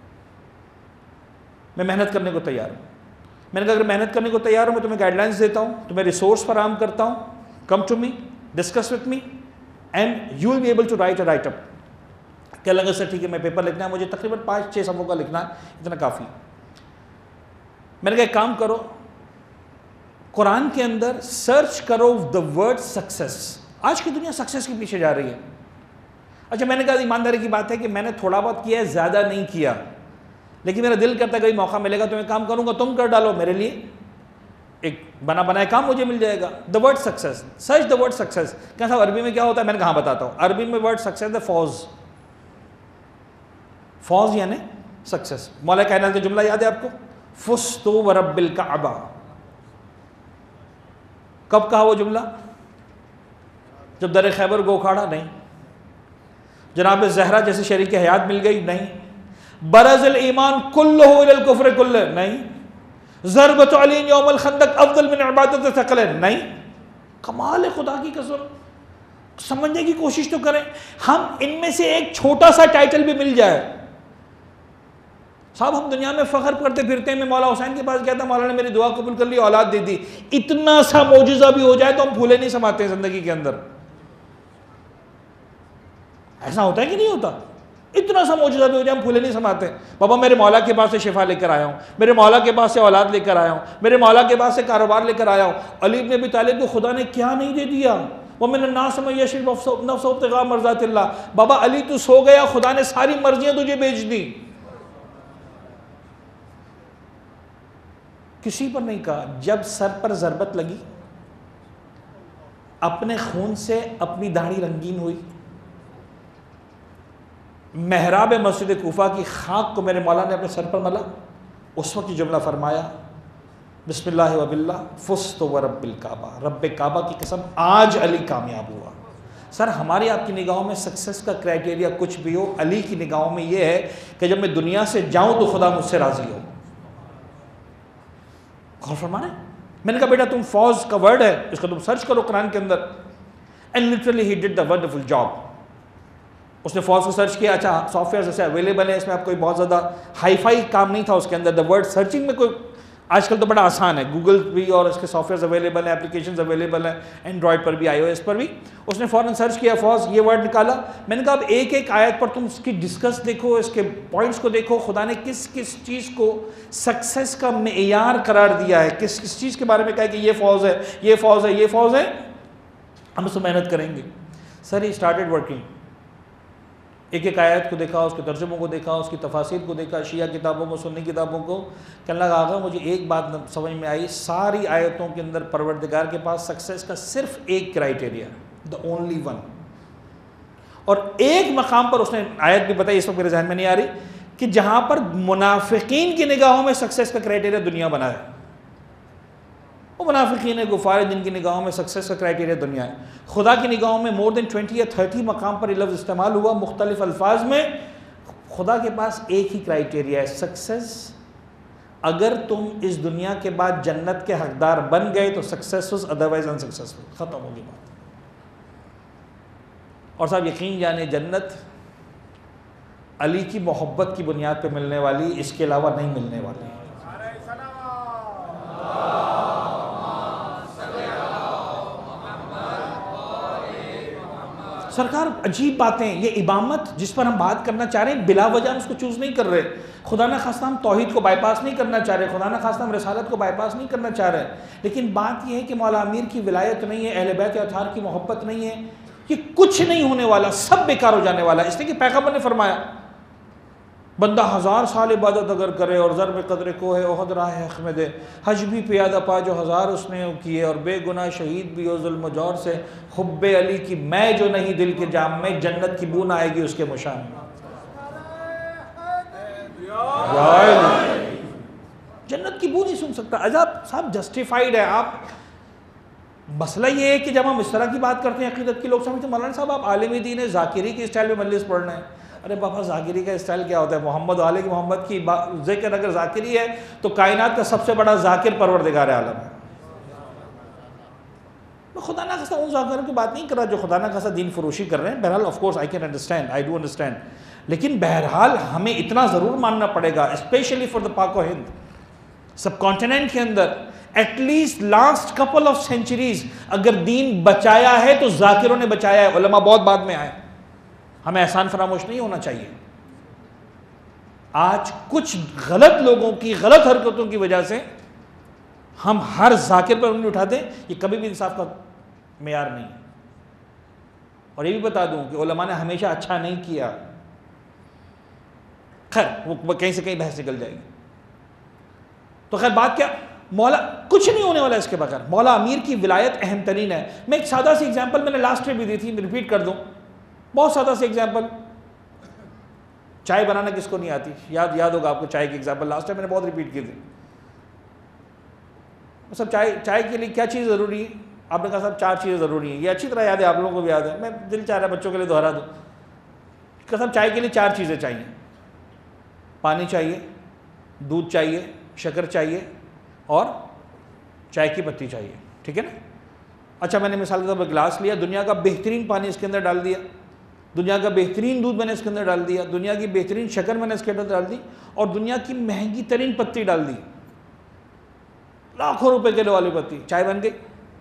میں محنت کرنے کو تیار ہوں۔ میں نے کہا اگر محنت کرنے کو تیار ہوں، میں تمہیں گائیڈ لائنس دیتا ہوں، تمہیں ریسورس فراہم کرتا ہوں، come to me, discuss with me and you will be able to write a write up. کہنے لگا سر ٹھیک ہے، میں پیپر لکھنا ہے، مجھے تقریباً 5-6 صفحوں کا لکھنا ہے، اتنا کافی۔ میں نے کہا ایک کام کرو، قرآن کے اندر سرچ کرو دا ورڈ سکسیس۔ آج کی دنیا سکسیس کے پیچھے جا رہی ہے۔ اچھا میں نے کہا ایمانداری کی بات ہے کہ میں نے تھوڑا بہت کیا ہے، زیادہ نہیں کیا، لیکن میرا دل کرتا ہے کبھی موقع ملے گا تو میں کام کروں گا، تم کر ڈالو، میرے لیے ایک بنا بنایا کام مجھے مل جائے گا۔ The word success, search the word success. کہا صاحب عربی میں کیا ہوتا ہے؟ میں نے کہا بتاتا ہوں، عربی میں ورڈ سکسیس ہے فوز، فوز یعنی سکسیس۔ مولا کائنات کا جملہ یاد ہے آپ کو؟ فزت ورب الکعبہ۔ کب کہا وہ جملہ؟ جب در خیبر کو اکھاڑا؟ نہیں۔ جناب زہرا جیسے شریک حیات مل گئی؟ نہیں۔ برز الایمان کلہ الی الکفر کلہ؟ نہیں۔ ضربۃ علی یوم الخندق افضل من عبادت ثقلین؟ نہیں۔ کمال خدا کی قسم، سمجھنے کی کوشش تو کریں۔ ہم ان میں سے ایک چھوٹا سا ٹائٹل بھی مل جائے، صاحب ہم دنیا میں فخر کرتے پھرتے ہیں۔ میں مولا حسین کے پاس گیا تھا، مولا نے میری دعا قبول کر لی، اولاد دے دی۔ اتنا سا معجزہ بھی ہو جائے تو ہم پھولے نہیں سماتے زندگی کے اندر۔ ایسا ہوتا ہے کہ نہیں ہوتا؟ اتنا سا معجزہ بھی ہو جائے ہم پھولے نہیں سماتے۔ بابا میرے مولا کے پاس سے شفا لے کر آیا ہوں، میرے مولا کے پاس سے اولاد لے کر آیا ہوں، میرے مولا کے پاس سے کاروبار لے کر آیا ہوں۔ علی بن ابی طالب کو خدا نے کیا نہیں دے دیا؟ وَمِنَ النَّاسِ مَن يَشْرِي نَفْسَهُ ابْتِغَاءَ مَرْضَاتِ اللَّهِ۔ بابا علی تو سو گیا، خدا نے ساری مرضیاں تجھے بیچ دی، کسی پر نہیں کہا۔ جب سر پر ضربت لگی، اپنے خون سے اپنی داڑھی رنگین ہوئی، محراب مسجد کوفہ کی خاک کو میرے مولا نے اپنے سر پر ملا، اس وقت یہ جملہ فرمایا بسم اللہ وباللہ فزت ورب الکعبہ، رب کعبہ کی قسم آج علی کامیاب ہوا۔ سر ہماری آپ کی نگاہوں میں سکسیس کا کرائٹیریا کچھ بھی ہو، علی کی نگاہوں میں یہ ہے کہ جب میں دنیا سے جاؤں تو خدا مجھ سے راضی ہو۔ غور فرمانے۔ میں نے کہا بیٹا تم فوز کا ورڈ ہے، اس کو تم سرچ کرو قرآن کے اندر۔ And literally he did the wonderful job. اس نے فوز کو سرچ کیا، اچھا سافٹ ویئر جیسے اویلیبل ہے، اس میں آپ کوئی بہت زیادہ ہائی فائی کام نہیں تھا اس کے اندر۔ دا ورڈ سرچنگ میں کوئی آج کل تو بڑا آسان ہے، گوگل بھی اور اس کے سافٹ ویئرز اویلیبل ہیں، اپلیکیشنز اویلیبل ہیں، اینڈرائڈ پر بھی، آئی او ایس پر بھی۔ اس نے فوراً سرچ کیا فوز، یہ ورڈ نکالا۔ میں نے کہا اب ایک ایک آیت پر تم اس کی ڈسکس دیکھو، اس کے پوائنٹس کو دیکھو، خدا نے کس کس چیز کو سکسیس کا معیار قرار دیا ہے، کس کس چیز کے بارے میں کہا ہے کہ یہ فوز ہے، یہ فوز ہے، یہ فوز ہے، ہم اس کو محنت کریں گے۔ سر ہی اسٹارٹیڈ ورکنگ، ایک ایک آیت کو دیکھا، اس کے ترجموں کو دیکھا، اس کی تفاسیر کو دیکھا، شیعہ کتابوں کو، سنی کتابوں کو۔ کہنے لگا آقا مجھے ایک بات سمجھ میں آئی، ساری آیتوں کے اندر پروردگار کے پاس سکسیس کا صرف ایک کرائٹیریا، دا اونلی ون۔ اور ایک مقام پر اس نے آیت بھی بتائی، اس وقت میرے ذہن میں نہیں آ رہی، کہ جہاں پر منافقین کی نگاہوں میں سکسیس کا کرائٹیریا دنیا بنا ہے، وہ منافقین کفار جن کی نگاہوں میں سکسیس کا کرائٹیریا دنیا ہے، خدا کی نگاہوں میں more than 20 یا 30 مقام پر یہ لفظ استعمال ہوا مختلف الفاظ میں۔ خدا کے پاس ایک ہی کرائٹیریا ہے، سکسیس۔ اگر تم اس دنیا کے بعد جنت کے حقدار بن گئے تو سکسیسفل، ادروائز انسکسیسفل، ختم ہوگی بات۔ اور صاحب یقین جانے جنت علی کی محبت کی بنیاد پہ ملنے والی، اس کے علاوہ نہیں ملنے والی۔ سرکار عجیب باتیں، یہ امامت جس پر ہم بات کرنا چاہ رہے ہیں بلا وجہ ہم اس کو چوز نہیں کر رہے، خدا نہ خواستہ ہم توحید کو بائی پاس نہیں کرنا چاہ رہے، خدا نہ خواستہ ہم رسالت کو بائی پاس نہیں کرنا چاہ رہے، لیکن بات یہ ہے کہ مولا امیر کی ولایت نہیں ہے، اہل بیت اطہار کی محبت نہیں ہے، یہ کچھ نہیں ہونے والا، سب بیکار ہو جانے والا۔ اس لیے کہ پیغمبر نے فرمایا بندہ 1000 سال عبادت اگر کرے اور ضرب قدر کوہ احد راہ حق میں دے، حج بھی پیادہ پا جو 1000 اس نے کیے، اور بے گناہ شہید بھی ہو ظلم و جور سے، حب علی کی میں جو نہیں دل کے جام میں، جنت کی بو نہ آئے گی اس کے مشام میں۔ جنت کی بو نہیں سن سکتا۔ عذاب صاحب جسٹیفائیڈ ہے۔ آپ مسئلہ یہ ہے کہ جب ہم اس طرح کی بات کرتے ہیں عقیدت کے لوگ سمجھتے ہیں مولانا صاحب آپ عالم دین ہے، ذاکری کی اسٹائل میں مجلس پڑھ رہے ہیں۔ ارے بابا ذاکری کا اسٹائل کیا ہوتا ہے؟ محمد علیہ کی محمد کی ذکر اگر ذاکری ہے تو کائنات کا سب سے بڑا ذاکر پروردگار عالم ہے۔ میں خدا نہ خواستہ ان ذاکروں کی بات نہیں کر رہا جو خدا نہ خواستہ دین فروشی کر رہے ہیں، بہرحال of course I can understand, I do understand, لیکن بہرحال ہمیں اتنا ضرور ماننا پڑے گا اسپیشلی فار دا پاک و ہند، سب کانٹیننٹ کے اندر at least last couple of centuries اگر دین بچایا ہے تو ذاکروں نے بچایا ہے، علماء بہت بعد میں آئے، ہمیں احسان فراموش نہیں ہونا چاہیے۔ آج کچھ غلط لوگوں کی غلط حرکتوں کی وجہ سے ہم ہر ذاکر پر انگلی اٹھاتے ہیں، یہ کبھی بھی انصاف کا معیار نہیں ہے۔ اور یہ بھی بتا دوں کہ علماء نے ہمیشہ اچھا نہیں کیا، خیر وہ کہیں سے کہیں بحث نکل جائے گی۔ تو خیر بات کیا، مولا کچھ نہیں ہونے والا اس کے بغیر، مولا امیر کی ولایت اہم ترین ہے۔ میں ایک سادہ سی ایگزامپل میں نے لاسٹ میں بھی دی تھی، ریپیٹ کر دوں، بہت سادہ سی ایگزامپل۔ چائے بنانا کس کو نہیں آتی؟ یاد ہوگا آپ کو چائے کی ایگزامپل، لاسٹ ٹائم میں نے بہت ریپیٹ کی تھی۔ سب چائے کے لیے کیا چیز ضروری ہے؟ آپ نے کہا صاحب 4 چیزیں ضروری ہیں، یہ اچھی طرح یاد ہے، آپ لوگوں کو بھی یاد ہے، میں دل چاہ رہا ہے بچوں کے لیے دہرا دوں کہ صاحب چائے کے لیے 4 چیزیں چاہیے، پانی چاہیے، دودھ چاہیے، شکر چاہیے اور چائے کی پتی چاہیے، ٹھیک ہے نا؟ اچھا میں نے مثال کے طور پر گلاس لیا، دنیا کا بہترین پانی اس کے اندر ڈال دیا، دنیا کا بہترین دودھ میں نے اس کے اندر ڈال دیا، دنیا کی بہترین شکر میں نے اس کے اندر ڈال دی، اور دنیا کی مہنگی ترین پتی ڈال دی، لاکھوں روپے کلو والی پتی، چائے بن گئی؟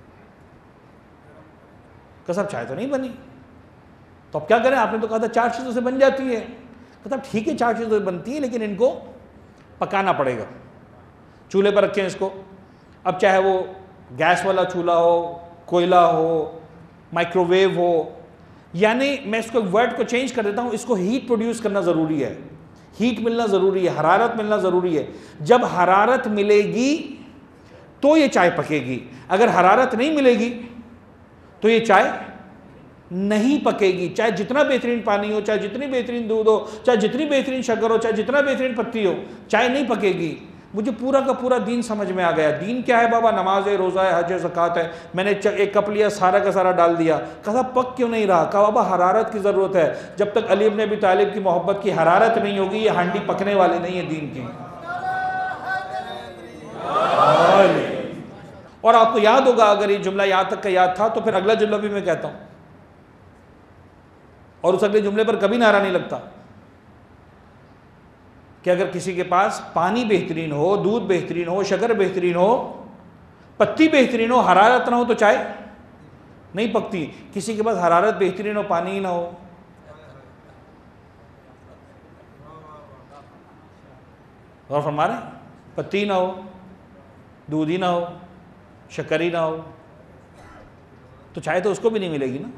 کہ صاحب چائے تو نہیں بنی، تو اب کیا کریں؟ آپ نے تو کہا تھا 4 چیزوں سے بن جاتی ہے۔ کہ صاحب ٹھیک ہے 4 چیزوں سے بنتی ہے لیکن ان کو پکانا پڑے گا، چولہے پر رکھیں اس کو، اب چاہے وہ گیس والا چولہا ہو، کوئلہ ہو، مائکرو ویو ہو، یعنی میں اس کو ورڈ کو چینج کر دیتا ہوں، اس کو ہیٹ پروڈیوس کرنا ضروری ہے، ہیٹ ملنا ضروری ہے، حرارت ملنا ضروری ہے۔ جب حرارت ملے گی تو یہ چائے پکے گی، اگر حرارت نہیں ملے گی تو یہ چائے نہیں پکے گی، چاہے جتنا بہترین پانی ہو، چاہے جتنی بہترین دودھ ہو، چاہے جتنی بہترین شکر ہو، چاہے جتنا بہترین پتی ہو، چائے نہیں پکے گی۔ مجھے پورا کا پورا دین سمجھ میں آ گیا۔ دین کیا ہے بابا؟ نماز ہے، روزہ ہے، حج ہے، زکوٰۃ ہے۔ میں نے ایک کپ لیا، سارا کا سارا ڈال دیا، کہا پک کیوں نہیں رہا؟ کہا بابا حرارت کی ضرورت ہے، جب تک علی ابن ابی طالب کی محبت کی حرارت نہیں ہوگی یہ ہانڈی پکنے والی نہیں ہے دین کی۔ اور آپ کو یاد ہوگا، اگر یہ جملہ یہاں تک کا یاد تھا تو پھر اگلا جملہ بھی میں کہتا ہوں، اور اس اگلے جملے پر کبھی نعرہ نہیں لگتا کہ اگر کسی کے پاس پانی بہترین ہو، دودھ بہترین ہو، شکر بہترین ہو، پتی بہترین ہو، حرارت نہ ہو تو چائے نہیں پکتی۔ کسی کے پاس حرارت بہترین ہو، پانی ہی نہ ہو، غور فرما رہے ہیں؟ پتی نہ ہو، دودھ ہی نہ ہو، شکر ہی نہ ہو تو چائے تو اس کو بھی نہیں ملے گی نا۔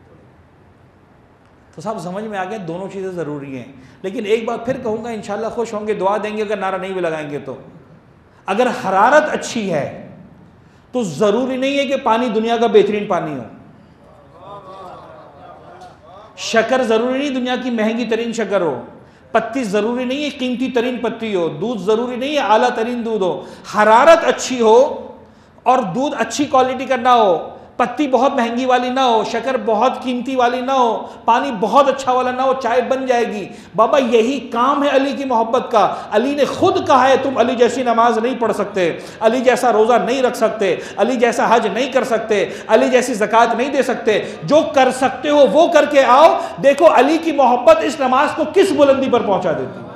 تو صاحب سمجھ میں آ گیا دونوں چیزیں ضروری ہیں۔ لیکن ایک بات پھر کہوں گا، انشاءاللہ خوش ہوں گے، دعا دیں گے اگر نعرہ نہیں بھی لگائیں گے تو، اگر حرارت اچھی ہے تو ضروری نہیں ہے کہ پانی دنیا کا بہترین پانی ہو، شکر ضروری نہیں دنیا کی مہنگی ترین شکر ہو، پتی ضروری نہیں ہے قیمتی ترین پتی ہو، دودھ ضروری نہیں ہے اعلیٰ ترین دودھ ہو، حرارت اچھی ہو اور دودھ اچھی کوالٹی کا نہ ہو، پتی بہت مہنگی والی نہ ہو، شکر بہت قیمتی والی نہ ہو، پانی بہت اچھا والا نہ ہو، چائے بن جائے گی۔ بابا یہی کام ہے علی کی محبت کا۔ علی نے خود کہا ہے تم علی جیسی نماز نہیں پڑھ سکتے، علی جیسا روزہ نہیں رکھ سکتے، علی جیسا حج نہیں کر سکتے، علی جیسی زکوٰۃ نہیں دے سکتے، جو کر سکتے ہو وہ کر کے آؤ، دیکھو علی کی محبت اس نماز کو کس بلندی پر پہنچا دیتی ہے۔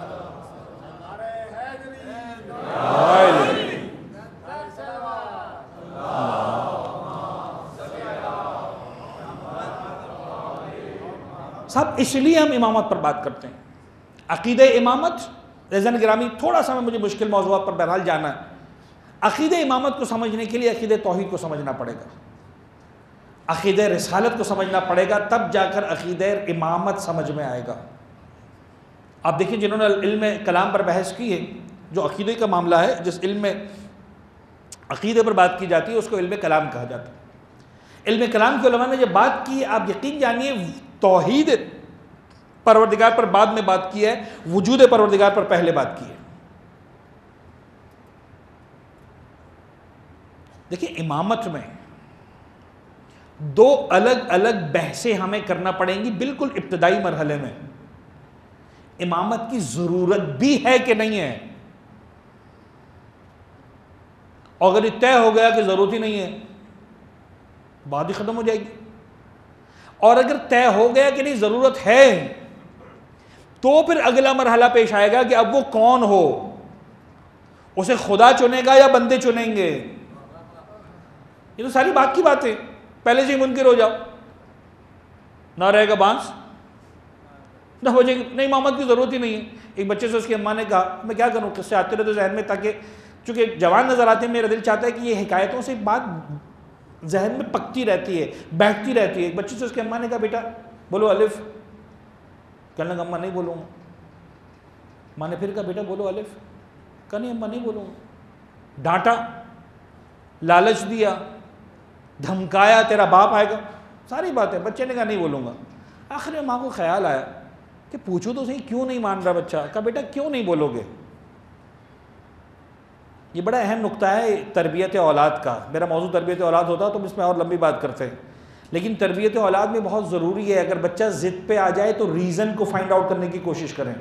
صاحب اس لیے ہم امامت پر بات کرتے ہیں۔ عقیدہ امامت عزیزان گرامی، تھوڑا سا مجھے مشکل موضوعات پر بہرحال جانا ہے۔ عقیدہ امامت کو سمجھنے کے لیے عقیدہ توحید کو سمجھنا پڑے گا، عقیدہ رسالت کو سمجھنا پڑے گا، تب جا کر عقیدہ امامت سمجھ میں آئے گا۔ آپ دیکھیں جنہوں نے علم کلام پر بحث کی ہے، جو عقیدے کا معاملہ ہے، جس علم میں عقیدے پر بات کی جاتی ہے اس کو علم کلام کہا جاتا ہے۔ علم کلام کے علماء نے جب بات کی، آپ یقین جانیے توحید پروردگار پر بعد میں بات کی ہے، وجود پروردگار پر پہلے بات کی ہے۔ دیکھیں امامت میں دو الگ الگ بحثیں ہمیں کرنا پڑیں گی بالکل ابتدائی مرحلے میں۔ امامت کی ضرورت بھی ہے کہ نہیں ہے، اور اگر یہ طے ہو گیا کہ ضرورت ہی نہیں ہے، بات ہی ختم ہو جائے گی۔ اور اگر طے ہو گیا کہ نہیں ضرورت ہے، تو پھر اگلا مرحلہ پیش آئے گا کہ اب وہ کون ہو، اسے خدا چنے گا یا بندے چنیں گے۔ یہ تو ساری بات کی بات ہے، پہلے سے ہی منکر ہو جاؤ، نہ رہے گا بانس نہ ہو جائے گی، نہیں امامت کی ضرورت ہی نہیں ہے۔ ایک بچے سے اس کی اماں نے کہا، میں کیا کروں، قصے آتے رہتے ذہن میں، تاکہ چونکہ جوان نظر آتے ہیں، میرا دل چاہتا ہے کہ یہ حکایتوں سے بات ذہن میں پکتی رہتی ہے، بیٹھتی رہتی ہے۔ ایک بچے سے اس کی اماں نے کہا بیٹا بولو الف، کہنے لگا اماں نہیں بولوں گا۔ ماں نے پھر کہا بیٹا بولو الف، کہا نہیں اماں نہیں بولوں گا۔ ڈانٹا، لالچ دیا، دھمکایا تیرا باپ آئے گا، ساری باتیں، بچے نے کہا نہیں بولوں گا۔ آخر میں ماں کو خیال آیا کہ پوچھو تو صحیح کیوں نہیں مان رہا بچہ، کہا بیٹا کیوں نہیں بولو گے؟ یہ بڑا اہم نقطہ ہے تربیت اولاد کا۔ میرا موضوع تربیت اولاد ہوتا تو ہم اس میں اور لمبی بات کرتے ہیں، لیکن تربیت اولاد میں بہت ضروری ہے، اگر بچہ ضد پہ آ جائے تو ریزن کو فائنڈ آؤٹ کرنے کی کوشش کریں۔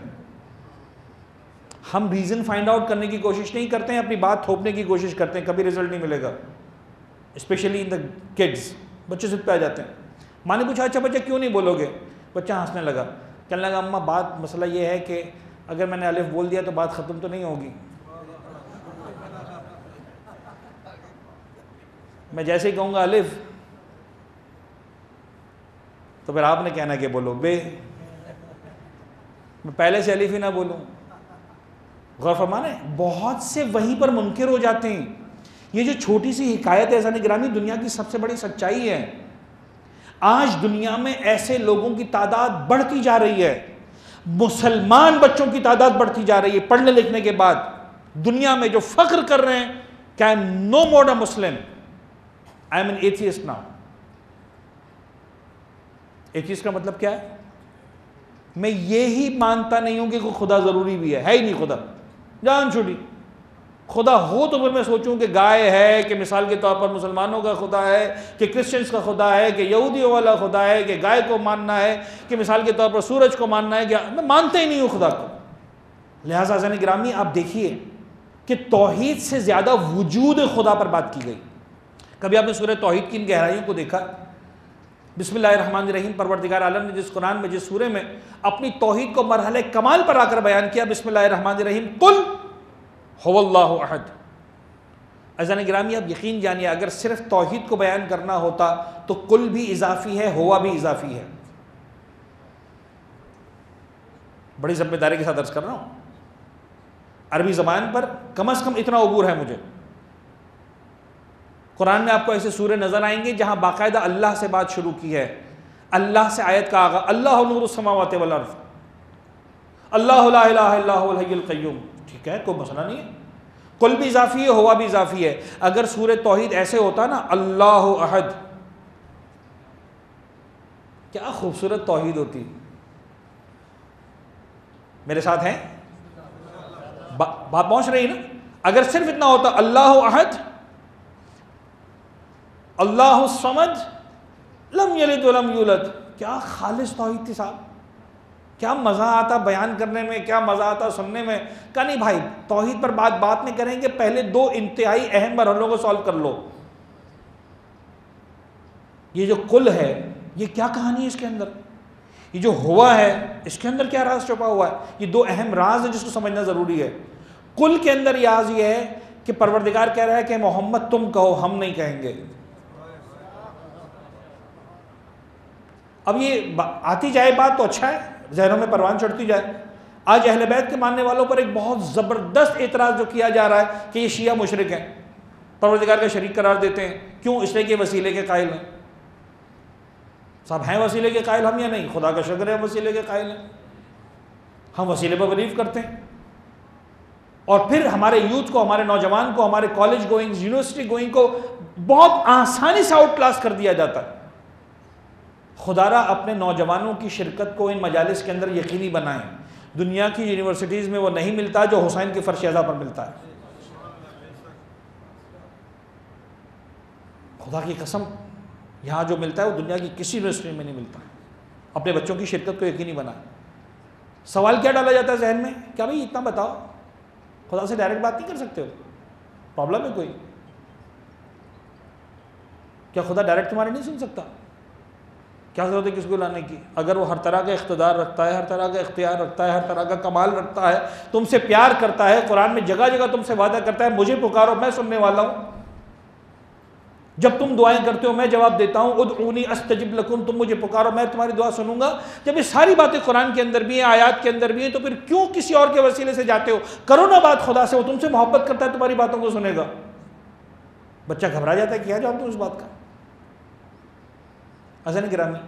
ہم ریزن فائنڈ آؤٹ کرنے کی کوشش نہیں کرتے ہیں، اپنی بات تھوپنے کی کوشش کرتے ہیں، کبھی رزلٹ نہیں ملے گا، اسپیشلی ان دا کڈز۔ بچے ضد پہ آ جاتے ہیں۔ ماں نے پوچھا اچھا بچہ کیوں نہیں بولو گے؟ بچہ ہنسنے لگا، کہنے لگا اماں بات مسئلہ یہ ہے کہ اگر میں نے الف بول دیا تو بات ختم تو نہیں ہوگی، میں جیسے ہی کہوں گا الف تو پھر آپ نے کہنا کہ بولو بے، میں پہلے سے الف ہی نہ بولوں۔ غور فرمانے بہت سے وہیں پر منکر ہو جاتے ہیں۔ یہ جو چھوٹی سی حکایت ہے عزیزان گرامی، دنیا کی سب سے بڑی سچائی ہے۔ آج دنیا میں ایسے لوگوں کی تعداد بڑھتی جا رہی ہے، مسلمان بچوں کی تعداد بڑھتی جا رہی ہے پڑھنے لکھنے کے بعد، دنیا میں جو فخر کر رہے ہیں کہ I am no more a Muslim, I am an atheist now۔ Atheist کا مطلب کیا ہے؟ میں یہی مانتا نہیں ہوں کہ کوئی خدا ضروری بھی ہے ہی نہیں خدا، جان چھوٹی۔ خدا ہو تو پھر میں سوچوں کہ گائے ہے، کہ مثال کے طور پر مسلمانوں کا خدا ہے، کہ کرسچنز کا خدا ہے، کہ یہودیوں والا خدا ہے، کہ گائے کو ماننا ہے، کہ مثال کے طور پر سورج کو ماننا ہے، کہ میں مانتا ہی نہیں ہوں خدا کو۔ لہٰذا عزیزان گرامی آپ دیکھیے کہ توحید سے زیادہ وجود خدا پر بات کی گئی۔ کبھی آپ نے سورہ توحید کی ان گہرائیوں کو دیکھا؟ بسم اللہ الرحمن الرحیم، پروردگار عالم نے جس قرآن میں جس سورے میں اپنی توحید کو مرحلہ کمال پر آ کر بیان کیا، بسم اللہ الرحمن الرحیم، قل هو اللہ احد۔ عزیزان گرامی آپ یقین جانیے اگر صرف توحید کو بیان کرنا ہوتا تو قل بھی اضافی ہے، ہوا بھی اضافی ہے۔ بڑی ذمہ داری کے ساتھ عرض کر رہا ہوں، عربی زبان پر کم از کم اتنا عبور ہے مجھے۔ قرآن میں آپ کو ایسے سورے نظر آئیں گے جہاں باقاعدہ اللہ سے بات شروع کی ہے، اللہ سے آیت کا آغاز، اللہ نور السماوات والارض، اللہ لا الہ الا هو الحی القیوم۔ ٹھیک ہے، کوئی مسئلہ نہیں ہے، قل بھی اضافی ہے، ہوا بھی اضافی ہے۔ اگر سورہ توحید ایسے ہوتا نا، اللہ احد، کیا خوبصورت توحید ہوتی۔ میرے ساتھ ہیں؟ بات پہنچ رہی نا؟ اگر صرف اتنا ہوتا اللہ احد، اللہ الصمد، لم یلد ولم یولد، کیا خالص توحید تھی صاحب، کیا مزہ آتا بیان کرنے میں، کیا مزہ آتا سننے میں. کہا نہیں بھائی، توحید پر بات نہیں کریں گے، پہلے دو انتہائی اہم مرحلوں کو سالو کر لو. یہ جو کل ہے یہ کیا کہانی ہے اس کے اندر، یہ جو ہوا ہے اس کے اندر کیا راز چھپا ہوا ہے. یہ دو اہم راز ہیں جس کو سمجھنا ضروری ہے. کل کے اندر یہ راز یہ ہے کہ پروردگار کہہ رہا ہے کہ محمد تم کہو، ہم نہیں کہیں گے. اب یہ آتی جائے بات تو اچھا ہے، ذہنوں میں پروان چڑھتی جائے. آج اہل بیت کے ماننے والوں پر ایک بہت زبردست اعتراض جو کیا جا رہا ہے کہ یہ شیعہ مشرک ہیں، پروردگار کا شریک قرار دیتے ہیں. کیوں؟ اس لیے کہ وسیلے کے قائل ہیں. صاحب ہیں وسیلے کے قائل ہم یا نہیں؟ خدا کا شکر ہے ہم وسیلے کے قائل ہیں، ہم وسیلے پر بلیو کرتے ہیں. اور پھر ہمارے یوتھ کو، ہمارے نوجوان کو، ہمارے کالج گوئنگ، یونیورسٹی گوئنگ کو بہت آسانی سے آؤٹ کلاس کر دیا جاتا ہے. خدا را اپنے نوجوانوں کی شرکت کو ان مجالس کے اندر یقینی بنائیں. دنیا کی یونیورسٹیز میں وہ نہیں ملتا جو حسین کے فرش ازا پر ملتا ہے. خدا کی قسم، یہاں جو ملتا ہے وہ دنیا کی کسی یونیورسٹی میں نہیں ملتا. اپنے بچوں کی شرکت کو یقینی بنائیں. سوال کیا ڈالا جاتا ہے ذہن میں؟ کیا بھائی اتنا بتاؤ، خدا سے ڈائریکٹ بات نہیں کر سکتے ہو؟ پرابلم ہے کوئی؟ کیا خدا ڈائریکٹ تمہارے نہیں سن سکتا؟ کیا ضرورت ہے کس کو لانے کی؟ اگر وہ ہر طرح کا اقتدار رکھتا ہے، ہر طرح کا اختیار رکھتا ہے، ہر طرح کا کمال رکھتا ہے، تم سے پیار کرتا ہے، قرآن میں جگہ جگہ تم سے وعدہ کرتا ہے مجھے پکارو میں سننے والا ہوں، جب تم دعائیں کرتے ہو میں جواب دیتا ہوں، ادعونی استجب لکم، تم مجھے پکارو میں تمہاری دعا سنوں گا. جب یہ ساری باتیں قرآن کے اندر بھی ہیں، آیات کے اندر بھی ہیں، تو پھر کیوں کسی اور کے وسیلے سے جاتے ہو؟ کرو نا بات خدا سے، وہ تم سے محبت کرتا ہے، تمہاری باتوں کو سنے گا. بچہ گھبرا جاتا ہے، کیا جواب دوں اس بات کا؟ عزیزان گرامی،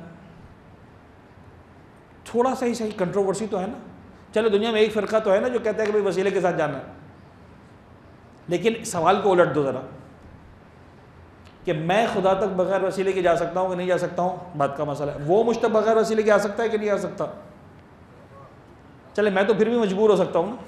تھوڑا سا ہی صحیح کنٹروورسی تو ہے نا. چلو دنیا میں ایک فرقہ تو ہے نا جو کہتا ہے کہ بھائی وسیلے کے ساتھ جانا ہے، لیکن سوال کو الٹ دو ذرا کہ میں خدا تک بغیر وسیلے کے جا سکتا ہوں کہ نہیں جا سکتا ہوں، بات کا مسئلہ ہے. وہ مجھ تک بغیر وسیلے کے آ سکتا ہے کہ نہیں آ سکتا؟ چلے میں تو پھر بھی مجبور ہو سکتا ہوں نا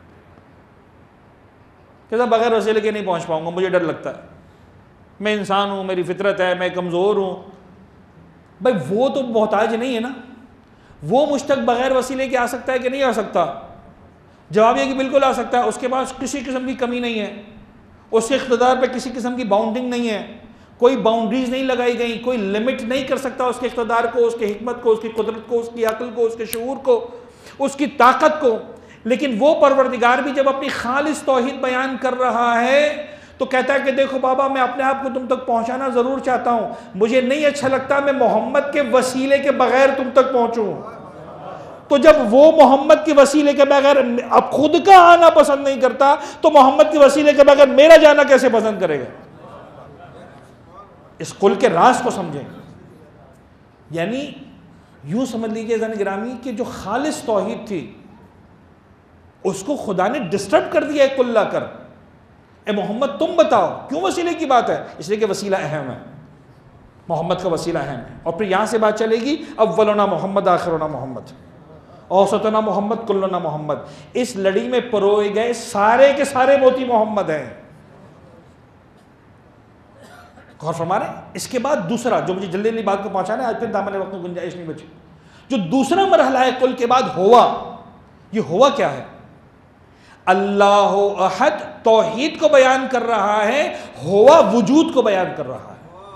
کہ صاحب بغیر وسیلے کے نہیں پہنچ پاؤں گا، مجھے ڈر لگتا ہے، میں انسان ہوں، میری فطرت ہے، میں کمزور ہوں. بھائی وہ تو محتاج نہیں ہے نا، وہ مجھ تک بغیر وسیلے کے آ سکتا ہے کہ نہیں آ سکتا؟ جواب یہ کہ بالکل آ سکتا ہے. اس کے پاس کسی قسم کی کمی نہیں ہے، اس کے اقتدار پہ کسی قسم کی باؤنڈنگ نہیں ہے، کوئی باؤنڈریز نہیں لگائی گئی، کوئی لمٹ نہیں کر سکتا اس کے اقتدار کو، اس کی حکمت کو، اس کی قدرت کو، اس کی عقل کو، اس کے شعور کو، اس کی طاقت کو. لیکن وہ پروردگار بھی جب اپنی خالص توحید بیان کر رہا ہے تو کہتا ہے کہ دیکھو بابا میں اپنے آپ کو تم تک پہنچانا ضرور چاہتا ہوں، مجھے نہیں اچھا لگتا میں محمد کے وسیلے کے بغیر تم تک پہنچوں. تو جب وہ محمد کے وسیلے کے بغیر اب خود کا آنا پسند نہیں کرتا تو محمد کے وسیلے کے بغیر میرا جانا کیسے پسند کرے گا؟ اس قل کے راز کو سمجھیں. یعنی یوں سمجھ لیجئے عزیزان گرامی کہ جو خالص توحید تھی اس کو خدا نے ڈسٹرب کر دیا ہے قل لا کر. اے محمد تم بتاؤ کیوں وسیلے کی بات ہے؟ اس لیے کہ وسیلہ اہم ہے، محمد کا وسیلہ اہم ہے. اور پھر یہاں سے بات چلے گی اولنا محمد آخرنا محمد اوسطنا محمد کلنا محمد. اس لڑی میں پروئے گئے سارے کے سارے موتی محمد ہیں. غور فرما رہے ہیں؟ اس کے بعد دوسرا جو مجھے جلدی جلدی بات کو پہنچانا ہے، آج پھر دامن وقت میں گنجائش نہیں بچی. جو دوسرا مرحلہ ہے کل کے بعد ہوا، یہ ہوا کیا ہے؟ اللہ احد توحید کو بیان کر رہا ہے، ہوا وجود کو بیان کر رہا ہے.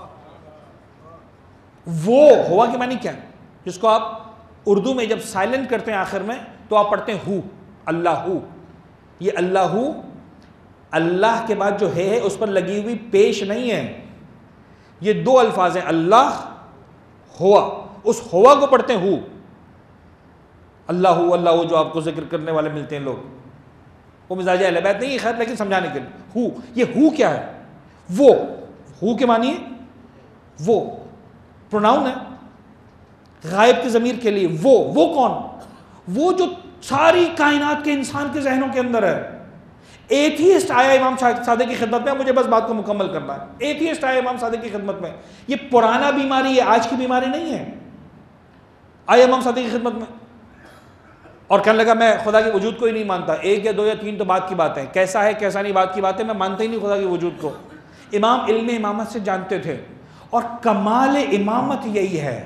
وہ ہوا کے معنی کیا ہے؟ جس کو آپ اردو میں جب سائلنٹ کرتے ہیں آخر میں تو آپ پڑھتے ہیں ہو، اللہ ہو. یہ اللہ ہو، اللہ کے بعد جو ہے اس پر لگی ہوئی پیش نہیں ہے. یہ دو الفاظ ہیں اللہ ہوا. اس ہوا کو پڑھتے ہیں ہو. اللہ ہو، اللہ ہو جو آپ کو ذکر کرنے والے ملتے ہیں لوگ، وہ مزاج اہل بیت نہیں ہے خیر، لیکن سمجھانے کے لیے ہو. یہ ہو کیا ہے؟ وہ ہو کے معنی ہے وہ، پروناؤن ہے غائب کی ضمیر کے لیے. وہ کون؟ وہ جو ساری کائنات کے انسان کے ذہنوں کے اندر ہے. ایتھیسٹ آیا امام صادق کی خدمت میں، مجھے بس بات کو مکمل کرنا ہے. ایتھیسٹ آیا امام صادق کی خدمت میں، یہ پرانا بیماری ہے، آج کی بیماری نہیں ہے. آیا امام صادق کی خدمت میں اور کہنے لگا میں خدا کے وجود کو ہی نہیں مانتا، 1 یا 2 یا 3 تو بات کی بات ہے، کیسا ہے کیسا نہیں بات کی بات ہے، میں مانتا ہی نہیں خدا کے وجود کو۔ امام علم امامت سے جانتے تھے، اور کمال امامت یہی ہے،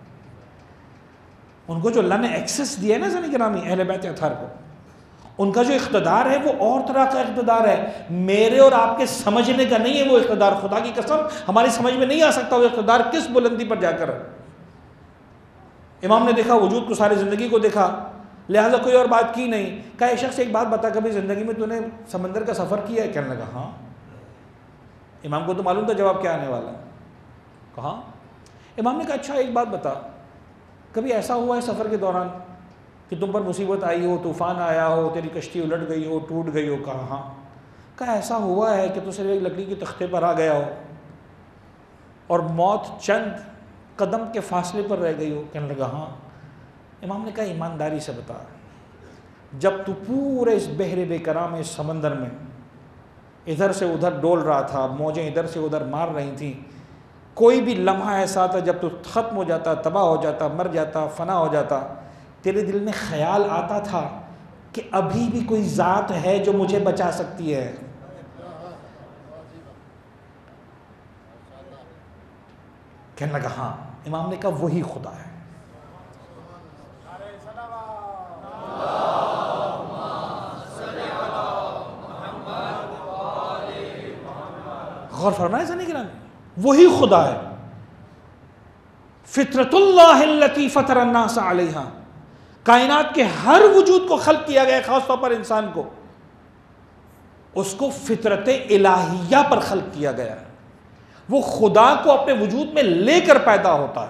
ان کو جو اللہ نے ایکسس دیا ہے نا زنی گرامی اہل بیت اطہار کو، ان کا جو اقتدار ہے وہ اور طرح کا اقتدار ہے، میرے اور آپ کے سمجھنے کا نہیں ہے وہ اقتدار، خدا کی قسم ہماری سمجھ میں نہیں آ سکتا وہ اقتدار کس بلندی پر جا کر۔ امام نے دیکھا وجود کو، ساری زندگی کو دیکھا، لہٰذا کوئی اور بات کی نہیں۔ کہا ایک شخص ایک بات بتا، کبھی زندگی میں تو نے سمندر کا سفر کیا ہے؟ کہنے لگا ہاں۔ امام کو تو معلوم تھا جواب کیا آنے والا ہے، کہا امام نے کہا اچھا ایک بات بتا، کبھی ایسا ہوا ہے سفر کے دوران کہ تم پر مصیبت آئی ہو، طوفان آیا ہو، تیری کشتی الٹ گئی ہو، ٹوٹ گئی ہو؟ کہا ہاں۔ کہا ایسا ہوا ہے کہ تو صرف ایک لکڑی کے تختے پر آ گیا ہو اور موت چند قدم کے فاصلے پر رہ گئی ہو؟ کہنے لگا ہاں۔ امام نے کہا ایمانداری سے بتا، جب تو پورے اس بحر بے کرام اس سمندر میں ادھر سے ادھر ڈول رہا تھا، موجیں ادھر سے ادھر مار رہی تھیں، کوئی بھی لمحہ ایسا تھا جب تو ختم ہو جاتا، تباہ ہو جاتا، مر جاتا، فنا ہو جاتا، تیرے دل میں خیال آتا تھا کہ ابھی بھی کوئی ذات ہے جو مجھے بچا سکتی ہے؟ کہنے لگا ہاں۔ امام نے کہا وہی خدا ہے۔ غور فرمائے سنی گرامی، وہی خدا ہے۔ فطرت اللہ التی فطر الناس علیہا، کائنات کے ہر وجود کو خلق کیا گیا، خاص طور پر انسان کو، اس کو فطرت الہیہ پر خلق کیا گیا ہے، وہ خدا کو اپنے وجود میں لے کر پیدا ہوتا ہے۔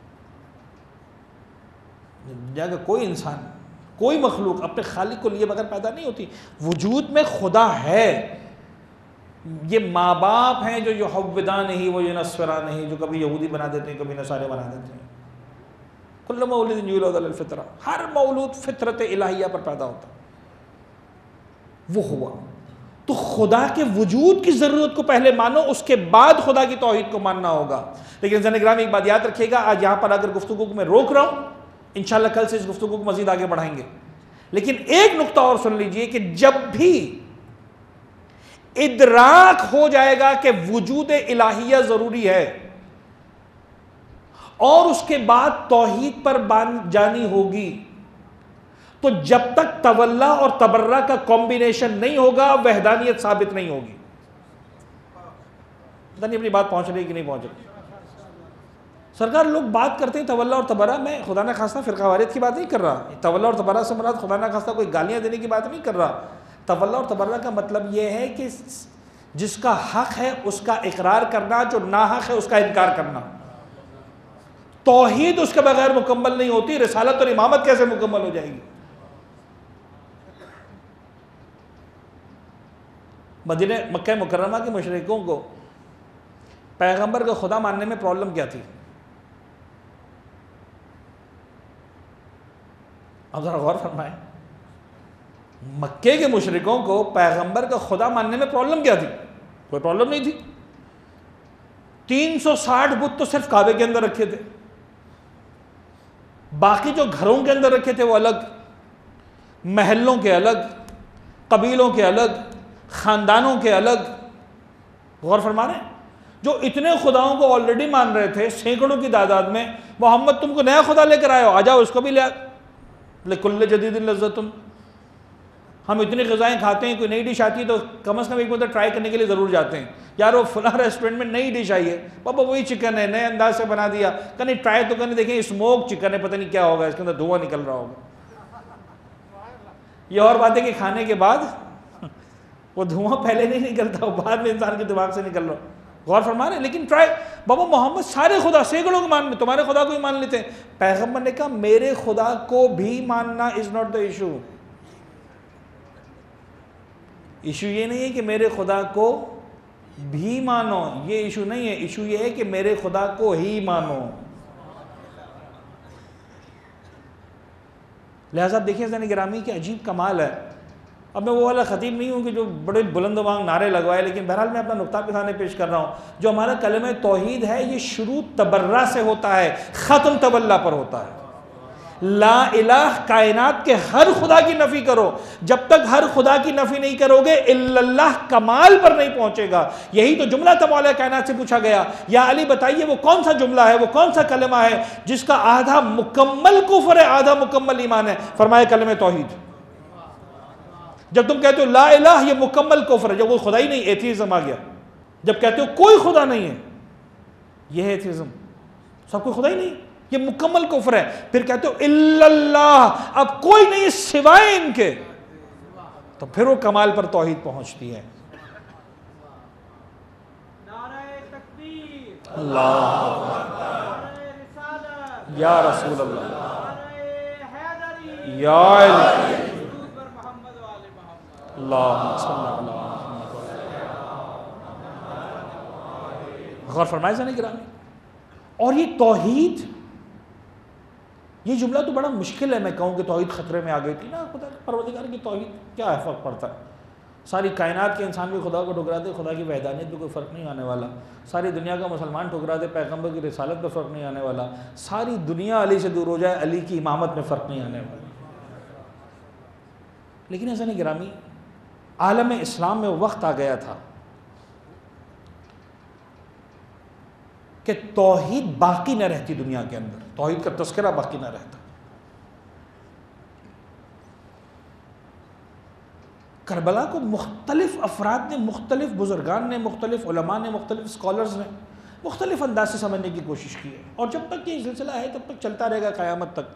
دنیا کا کوئی انسان، کوئی مخلوق اپنے خالق کو لیے بغیر پیدا نہیں ہوتی، وجود میں خدا ہے۔ یہ ماں باپ ہیں جو یحودان ہی وہ ینصران ہی، جو کبھی یہودی بنا دیتے ہیں کبھی نصارے بنا دیتے ہیں۔ کل مولود یولد علی الفطرہ، ہر مولود فطرت الہیہ پر پیدا ہوتا ہے، وہ ہوا۔ تو خدا کے وجود کی ضرورت کو پہلے مانو، اس کے بعد خدا کی توحید کو ماننا ہوگا۔ لیکن زن گرامی ایک بات یاد رکھیے گا، آج یہاں پر اگر گفتگو کو میں روک رہا ہوں، انشاءاللہ کل سے اس گفتگو کو مزید آگے بڑھائیں گے، لیکن ایک نقطہ اور سن لیجئے کہ جب بھی ادراک ہو جائے گا کہ وجود الہیہ ضروری ہے اور اس کے بعد توحید پر جانی ہوگی، تو جب تک تولا اور تبرہ کا کمبینیشن نہیں ہوگا وحدانیت ثابت نہیں ہوگی۔ پتہ نہیں اپنی بات پہنچ رہی کہ نہیں پہنچ رہی؟ سرکار لوگ بات کرتے ہیں تولا اور تبرہ، میں خدا نہ خواستہ فرقہ واریت کی بات نہیں کر رہا، تولا اور تبرہ سے مراد خدا نہ خواستہ کوئی گالیاں دینے کی بات نہیں کر رہا۔ تولا اور تبرہ کا مطلب یہ ہے کہ جس کا حق ہے اس کا اقرار کرنا، جو ناحق ہے اس کا انکار کرنا۔ توحید اس کے بغیر مکمل نہیں ہوتی، رسالت اور امامت کیسے مکمل ہو جائے گی؟ مدینہ مکہ مکرمہ کے مشرکوں کو پیغمبر کو خدا ماننے میں پرابلم کیا تھی؟ اب ذرا غور فرمائیں، مکے کے مشرکوں کو پیغمبر کا خدا ماننے میں پرابلم کیا تھی؟ کوئی پرابلم نہیں تھی۔ 360 بت تو صرف کعبے کے اندر رکھے تھے، باقی جو گھروں کے اندر رکھے تھے وہ الگ، محلوں کے الگ، قبیلوں کے الگ، خاندانوں کے الگ۔ غور فرما رہے ہیں؟ جو اتنے خداؤں کو آلریڈی مان رہے تھے سینکڑوں کی تعداد میں، محمد تم کو نیا خدا لے کر آئے ہو، آ جاؤ اس کو بھی لے آ، لکل جدید لذتن۔ ہم اتنی غذائیں کھاتے ہیں، کوئی نئی ڈش آتی ہے تو کم از کم ایک مدت ٹرائی کرنے کے لیے ضرور جاتے ہیں، یار وہ فلاں ریسٹورنٹ میں نئی ڈش آئی ہے، بابا وہی چکن ہے، نئے انداز سے بنا دیا، کہیں ٹرائی تو کرنے دیکھیں، اسموک چکن ہے، پتہ نہیں کیا ہوگا، اس کے اندر دھواں نکل رہا ہوگا۔ یہ اور بات ہے کہ کھانے کے بعد وہ دھواں پہلے نہیں نکلتا، وہ بعد میں انسان کے دماغ سے نکل رہا۔ غور فرما رہے ہیں؟ لیکن ٹرائی، بابا محمد سارے خدا سینکڑوں کو مان، تمہارے خدا کو ہی مان لیتے ہیں۔ پیغمبر نے کہا میرے خدا کو بھی ماننا is not the issue. Issue یہ نہیں ہے کہ میرے خدا کو بھی مانو، یہ ایشو نہیں ہے، ایشو یہ ہے کہ میرے خدا کو ہی مانو۔ لہٰذا دیکھیں زن گرامی کہ عجیب کمال ہے۔ اب میں وہ والا خطیب نہیں ہوں کہ جو بڑے بلند وانگ نعرے لگوائے، لیکن بہرحال میں اپنا نقطہ پہ سامنے پیش کر رہا ہوں۔ جو ہمارا کلمہ توحید ہے یہ شروع تبرہ سے ہوتا ہے، ختم تولا پر ہوتا ہے۔ لا الہ کائنات کے ہر خدا کی نفی کرو، جب تک ہر خدا کی نفی نہیں کرو گے الا اللہ کمال پر نہیں پہنچے گا۔ یہی تو جملہ تھا مولا کائنات سے پوچھا گیا، یا علی بتائیے وہ کون سا جملہ ہے، وہ کون سا کلمہ ہے جس کا آدھا مکمل کفر ہے آدھا مکمل ایمان ہے؟ فرمایا کلمہ توحید۔ جب تم کہتے ہو لا الہ یہ مکمل کفر ہے، جب کوئی خدا ہی نہیں، ایتھیزم آ گیا۔ جب کہتے ہو کوئی خدا نہیں ہے، یہ ہے ایتھیزم، سب کوئی خدا ہی نہیں، یہ مکمل کفر ہے۔ پھر کہتے ہو الا اللہ، اب کوئی نہیں سوائے ان کے، تو پھر وہ کمال پر توحید پہنچتی ہے۔ اللہ یا رسول اللہ یا اللہ صلی اللہ علیہ غور فرمائے زنی گرامی۔ اور یہ توحید، یہ جملہ تو بڑا مشکل ہے، میں کہوں کہ توحید خطرے میں آ گئی تھی نا، خدا پروردگار کی توحید کیا ہے، فرق پڑتا ہے؟ ساری کائنات کے انسان بھی خدا کو ٹھکرا دے، خدا کی وحدانیت پہ کوئی فرق نہیں آنے والا۔ ساری دنیا کا مسلمان ٹھکرا دے، پیغمبر کی رسالت پہ فرق نہیں آنے والا۔ ساری دنیا علی سے دور ہو جائے، علی کی امامت میں فرق نہیں آنے والا۔ لیکن ایسا نہیں گرامی، عالم اسلام میں وقت آ گیا تھا کہ توحید باقی نہ رہتی دنیا کے اندر، توحید کا تذکرہ باقی نہ رہتا۔ کربلا کو مختلف افراد نے، مختلف بزرگان نے، مختلف علماء نے، مختلف اسکالرز نے مختلف انداز سے سمجھنے کی کوشش کی ہے، اور جب تک یہ سلسلہ ہے تب تک چلتا رہے گا قیامت تک۔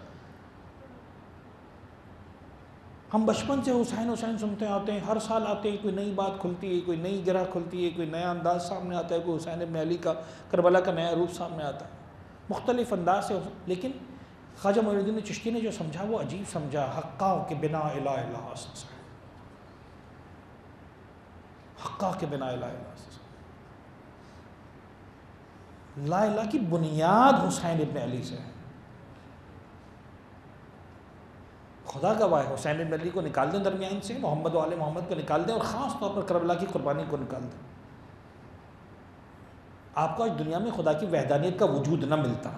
ہم بچپن سے حسین حسین سنتے آتے ہیں، ہر سال آتے ہیں، کوئی نئی بات کھلتی ہے، کوئی نئی گرہ کھلتی ہے، کوئی نیا انداز سامنے آتا ہے، کوئی حسین ابن علی کا کربلا کا نیا روپ سامنے آتا ہے، مختلف انداز سے۔ لیکن خواجہ معین الدین چشتی نے جو سمجھا وہ عجیب سمجھا، حقا کے بنا الہ الا اللہ، حقا کے بنا الہ الا اللہ۔ لا الہ کی بنیاد حسین ابن علی سے ہے۔ خدا گواہ ہے، حسین ابن علی کو نکال دیں درمیان سے، محمد و آل محمد کو نکال دیں، اور خاص طور پر کربلا کی قربانی کو نکال دیں، آپ کو آج دنیا میں خدا کی وحدانیت کا وجود نہ ملتا،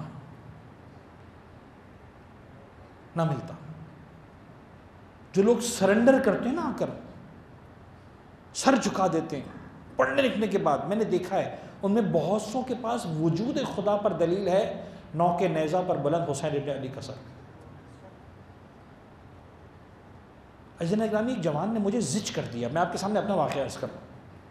نہ ملتا۔ جو لوگ سرنڈر کرتے ہیں نا، آ کر سر جھکا دیتے ہیں پڑھنے لکھنے کے بعد، میں نے دیکھا ہے ان میں بہت سو کے پاس وجود خدا پر دلیل ہے، نوک نیزہ پر بلند حسین ابن علی کا سر۔ عزیزان اکرامی، ایک جوان نے مجھے زج کر دیا، میں آپ کے سامنے اپنا واقعہ عرض کروں۔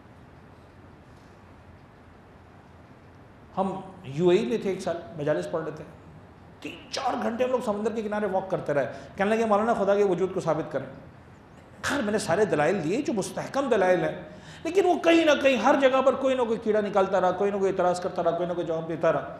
ہم یو اے ای میں تھے، ایک سال مجالس پڑھ رہے تھے، 3-4 گھنٹے ہم لوگ سمندر کے کنارے واک کرتے رہے، کہنے لگے مولانا خدا کے وجود کو ثابت کریں۔ خیر میں نے سارے دلائل دیے جو مستحکم دلائل ہیں، لیکن وہ کہیں نہ کہیں ہر جگہ پر کوئی نہ کوئی کیڑا نکالتا رہا، کوئی نہ کوئی اعتراض کرتا رہا، کوئی نہ کوئی جواب دیتا رہا،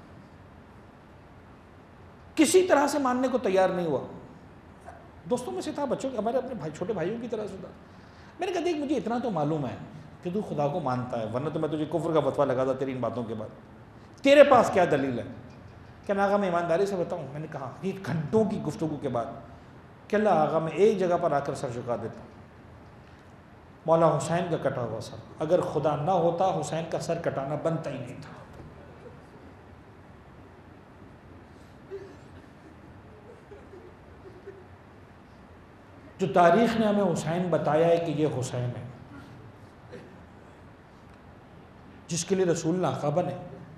کسی طرح سے ماننے کو تیار نہیں ہوا۔ دوستوں میں سے تھا، بچوں ہمارے اپنے بھائی، چھوٹے بھائیوں کی طرح سے تھا۔ میں نے کہا دیکھ مجھے اتنا تو معلوم ہے کہ تو خدا کو مانتا ہے، ورنہ تو میں تجھے کفر کا فتویٰ لگاتا تیری ان باتوں کے بعد، تیرے پاس کیا دلیل ہے؟ کہ میں آقا میں ایمانداری سے بتاؤں، میں نے کہا یہ گھنٹوں کی گفتگو کے بعد کہ اللہ آقا میں ایک جگہ پر آ کر سر جھکا دیتا ہوں، مولا حسین کا کٹا ہوا سر، اگر خدا نہ ہوتا حسین کا سر کٹانا بنتا ہی نہیں تھا۔ جو تاریخ نے ہمیں حسین بتایا ہے کہ یہ حسین ہے، جس کے لیے رسول اللہ آقا بنے،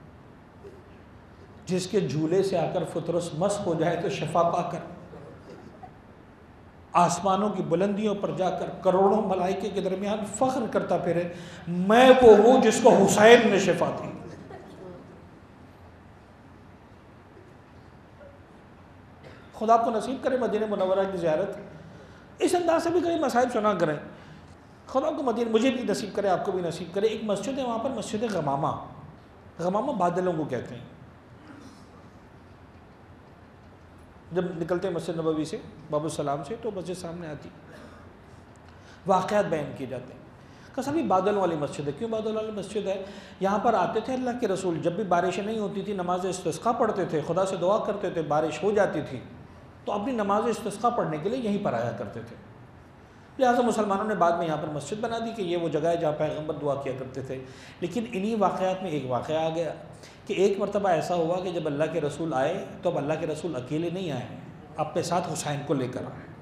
جس کے جھولے سے آ کر فطرس مست ہو جائے تو شفا پا کر آسمانوں کی بلندیوں پر جا کر کروڑوں ملائکے کے درمیان فخر کرتا پھرے میں وہ ہوں جس کو حسین نے شفا دی۔ خدا آپ کو نصیب کرے مدینہ منورہ کی زیارت، اس انداز سے بھی کئی مصائب سنا کریں، خدا کو مدینہ مجھے بھی نصیب کرے، آپ کو بھی نصیب کرے۔ ایک مسجد ہے وہاں پر، مسجد غمامہ، غمامہ بادلوں کو کہتے ہیں۔ جب نکلتے ہیں مسجد نبوی سے، باب السلام سے، تو مسجد سامنے آتی، واقعات بیان کیے جاتے ہیں۔ کہ صاحب یہ بادل والی مسجد ہے۔ کیوں بادل والی مسجد ہے؟ یہاں پر آتے تھے اللہ کے رسول، جب بھی بارشیں نہیں ہوتی تھی نماز استسقاء پڑھتے تھے، خدا سے دعا کرتے تھے، بارش ہو جاتی تھی تو اپنی نماز استسقاء پڑھنے کے لیے یہیں پر آیا کرتے تھے۔ لہٰذا مسلمانوں نے بعد میں یہاں پر مسجد بنا دی کہ یہ وہ جگہ ہے جہاں پیغمبر دعا کیا کرتے تھے۔ لیکن انہی واقعات میں ایک واقعہ آ گیا کہ ایک مرتبہ ایسا ہوا کہ جب اللہ کے رسول آئے تو اب اللہ کے رسول اکیلے نہیں آئے، اپنے ساتھ حسین کو لے کر آئے۔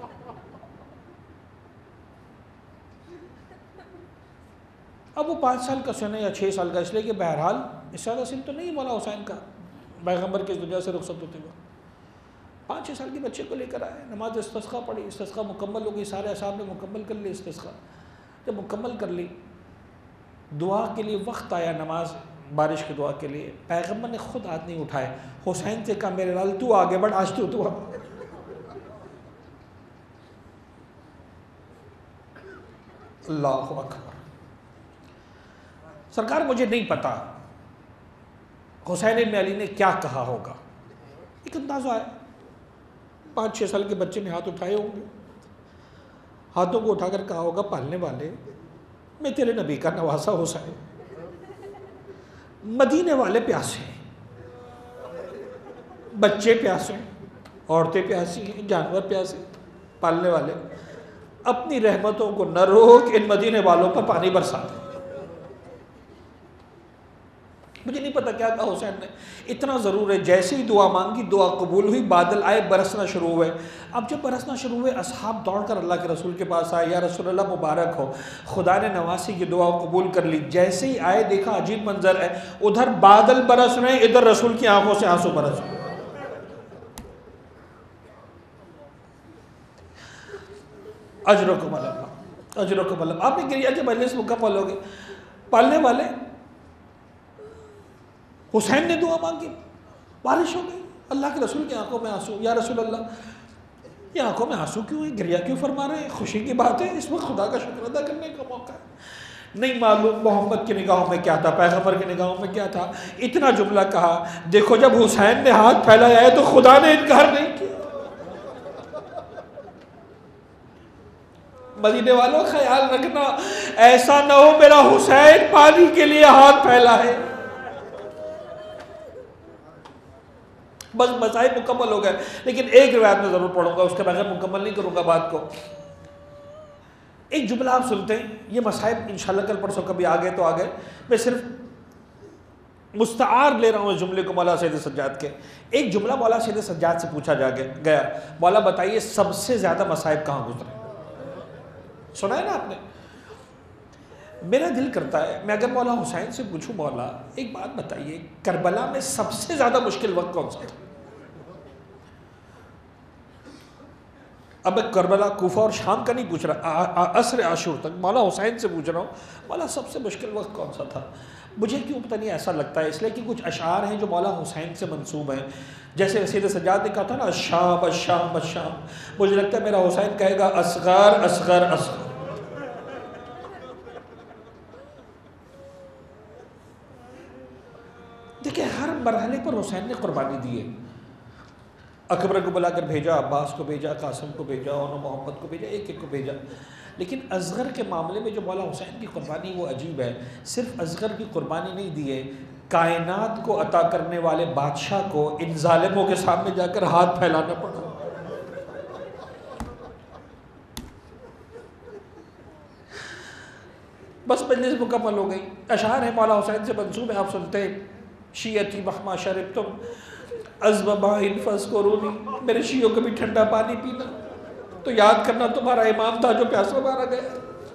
اب وہ 5 سال کا سن ہے یا 6 سال کا، اس لیے کہ بہرحال اس زیادہ سن تو نہیں مولا حسین کا پیغمبر کے دنیا سے رخصت ہوتے ہوئے۔ 5-6 سال کے بچے کو لے کر آئے، نماز استسقاء پڑھی، استسقاء مکمل ہو گئی، سارے اصحاب نے مکمل کر لی استسقاء۔ جب مکمل کر لی، دعا کے لیے وقت آیا، نماز بارش کی دعا کے لیے، پیغمبر نے خود ہاتھ نہیں اٹھائے، حسین سے کہا میرے لال تو آگے بڑھ، آج تو اللہ اکبر۔ سرکار مجھے نہیں پتا حسین بن علی نے کیا کہا ہوگا، ایک اندازہ ہے 5-6 سال کے بچے نے ہاتھ اٹھائے ہوں گے، ہاتھوں کو اٹھا کر کہا ہوگا پالنے والے میں تیرے نبی کا نواسا حسین، مدینے والے پیاسے ہیں، بچے پیاسے ہیں، عورتیں پیاسی ہیں، جانور پیاسے، پالنے والے اپنی رحمتوں کو نہ روک ان مدینے والوں پر پانی برسا دے۔ مجھے نہیں پتا کیا کہا حسین نے، اتنا ضرور ہے جیسے ہی دعا مانگی دعا قبول ہوئی، بادل آئے، برسنا شروع ہوئے۔ اب جب برسنا شروع ہوئے، اصحاب دوڑ کر اللہ کے رسول کے پاس آئے، یا رسول اللہ مبارک ہو، خدا نے نواسی کی دعا قبول کر لی۔ جیسے ہی آئے دیکھا عجیب منظر ہے، ادھر بادل برس رہے ہیں، ادھر رسول کی آنکھوں سے آنسو برس رہے ہیں۔ اجرکم اللہ، اجرکم اللہ۔ آپ نے گریا کہ مجلس مکمل ہو گئی، پالنے والے حسین نے دعا مانگی، بارش ہو گئی، اللہ کے رسول کی آنکھوں میں آنسو۔ یا رسول اللہ یہ آنکھوں میں آنسو کیوں ہے، گریا کیوں فرما رہے ہیں؟ خوشی کی بات ہے، اس وقت خدا کا شکر ادا کرنے کا موقع ہے۔ نہیں معلوم محمد کی نگاہوں میں کیا تھا، پیغمبر کی نگاہوں میں کیا تھا، اتنا جملہ کہا، دیکھو جب حسین نے ہاتھ پھیلایا ہے تو خدا نے انکار نہیں کیا۔ مدینے والوں خیال رکھنا، ایسا نہ ہو میرا حسین پانی کے لیے ہاتھ پھیلا ہے۔ بس مسائل مکمل ہو گئے، لیکن ایک روایت میں ضرور پڑھوں گا، اس کے بغیر مکمل نہیں کروں گا بات کو۔ ایک جملہ آپ سنتے ہیں، یہ مسائل انشاءاللہ کل پرسوں کبھی آگے تو آگے، میں صرف مستعار لے رہا ہوں اس جملے کو مولا سید سجاد کے۔ ایک جملہ مولا سید سجاد سے پوچھا گیا، مولا بتائیے سب سے زیادہ مصائب کہاں گزرے؟ سنا ہے نا آپ نے؟ میرا دل کرتا ہے میں اگر مولا حسین سے پوچھوں، مولا ایک بات بتائیے، کربلا میں سب سے زیادہ مشکل وقت کون سا تھا؟ اب میں کربلا، کوفہ اور شام کا نہیں پوچھ رہا، عصر عاشور تک مولا حسین سے پوچھ رہا ہوں، مولا سب سے مشکل وقت کون سا تھا؟ مجھے کیوں پتہ نہیں ایسا لگتا ہے، اس لیے کہ کچھ اشعار ہیں جو مولا حسین سے منسوب ہیں، جیسے سید سجاد نے کہا تھا نا الشام الشام الشام، مجھے لگتا ہے میرا حسین کہے گا اصغر اصغر اصغر۔ دیکھیں ہر مرحلے پر حسین نے قربانی دی ہے، اکبر کو بلا کر بھیجا، عباس کو بھیجا، قاسم کو بھیجا، اور محمد کو بھیجا، ایک ایک کو بھیجا، لیکن اصغر کے معاملے میں جو مولا حسین کی قربانی وہ عجیب ہے۔ صرف اصغر کی قربانی نہیں دی ہے، کائنات کو عطا کرنے والے بادشاہ کو ان ظالموں کے سامنے جا کر ہاتھ پھیلانا پڑا۔ بس مجلس مکمل ہو گئی، اشعار ہیں مولا حسین سے منسوب ہیں، آپ سنتے ہیں، شیعتی مہما شربتم عذب ماء فاذکرونی، میرے شیعوں کبھی ٹھنڈا پانی پینا تو یاد کرنا تمہارا امام تھا جو پیاسا مارا گیا۔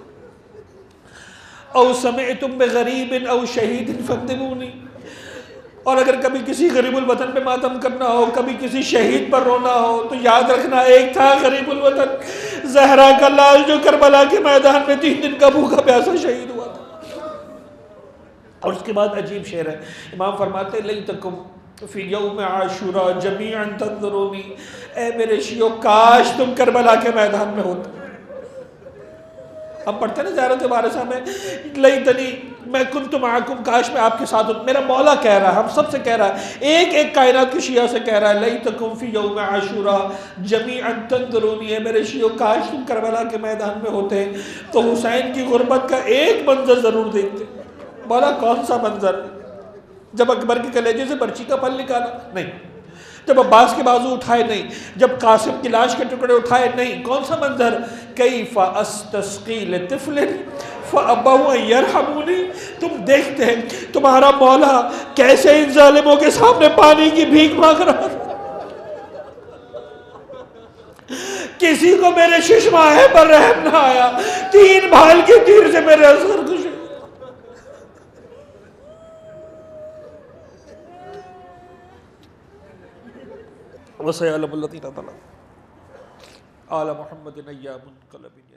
او سمعتم بغریب او شہید فاندمونی، اور اگر کبھی کسی غریب الوطن پہ ماتم کرنا ہو، کبھی کسی شہید پر رونا ہو تو یاد رکھنا ایک تھا غریب الوطن زہرا کا لال جو کربلا کے میدان میں 3 دن کا بھوکا پیاسا شہید ہوا تھا۔ اور اس کے بعد عجیب شعر ہے، امام فرماتے لیتکم فی یوم عاشوراء جمیعا تنظرونی، اے میرے شیعوں کاش تم کربلا کے میدان میں ہوتے۔ ہم پڑھتے ہیں نا زیارت وارثہ میں لیتنی میں کنت معکم، کاش میں آپ کے ساتھ ہوں۔ میرا مولا کہہ رہا ہے، ہم سب سے کہہ رہا ہے، ایک ایک کائنات کی شیعہ سے کہہ رہا ہے لیتکم فی یوم عاشوراء جمیعا تنظرونی، اے میرے شیعوں کاش تم کربلا کے میدان میں ہوتے تو حسین کی غربت کا ایک منظر ضرور دیکھتے۔ مولا کون سا منظر؟ جب اکبر کے کلیجے سے برچی کا پھل نکالا؟ نہیں۔ جب عباس کے بازو اٹھائے؟ نہیں۔ جب قاسم کی لاش کے ٹکڑے اٹھائے؟ نہیں۔ کون سا منظر؟ کیف استسقی لطفل فابوا ان یرحمونی، تم دیکھتے ہیں تمہارا مولا کیسے ان ظالموں کے سامنے پانی کی بھیک مانگ رہا تھا۔ کسی کو میرے ششماہے پر رحم نہ آیا، 3 بھال کے تیر سے میرے اصغر کو شہید۔ وَسَيَعْلَمُ الَّذِينَ ظَلَمُوا آلَ مُحَمَّدٍ أَيَّامٌ قَلَبٍ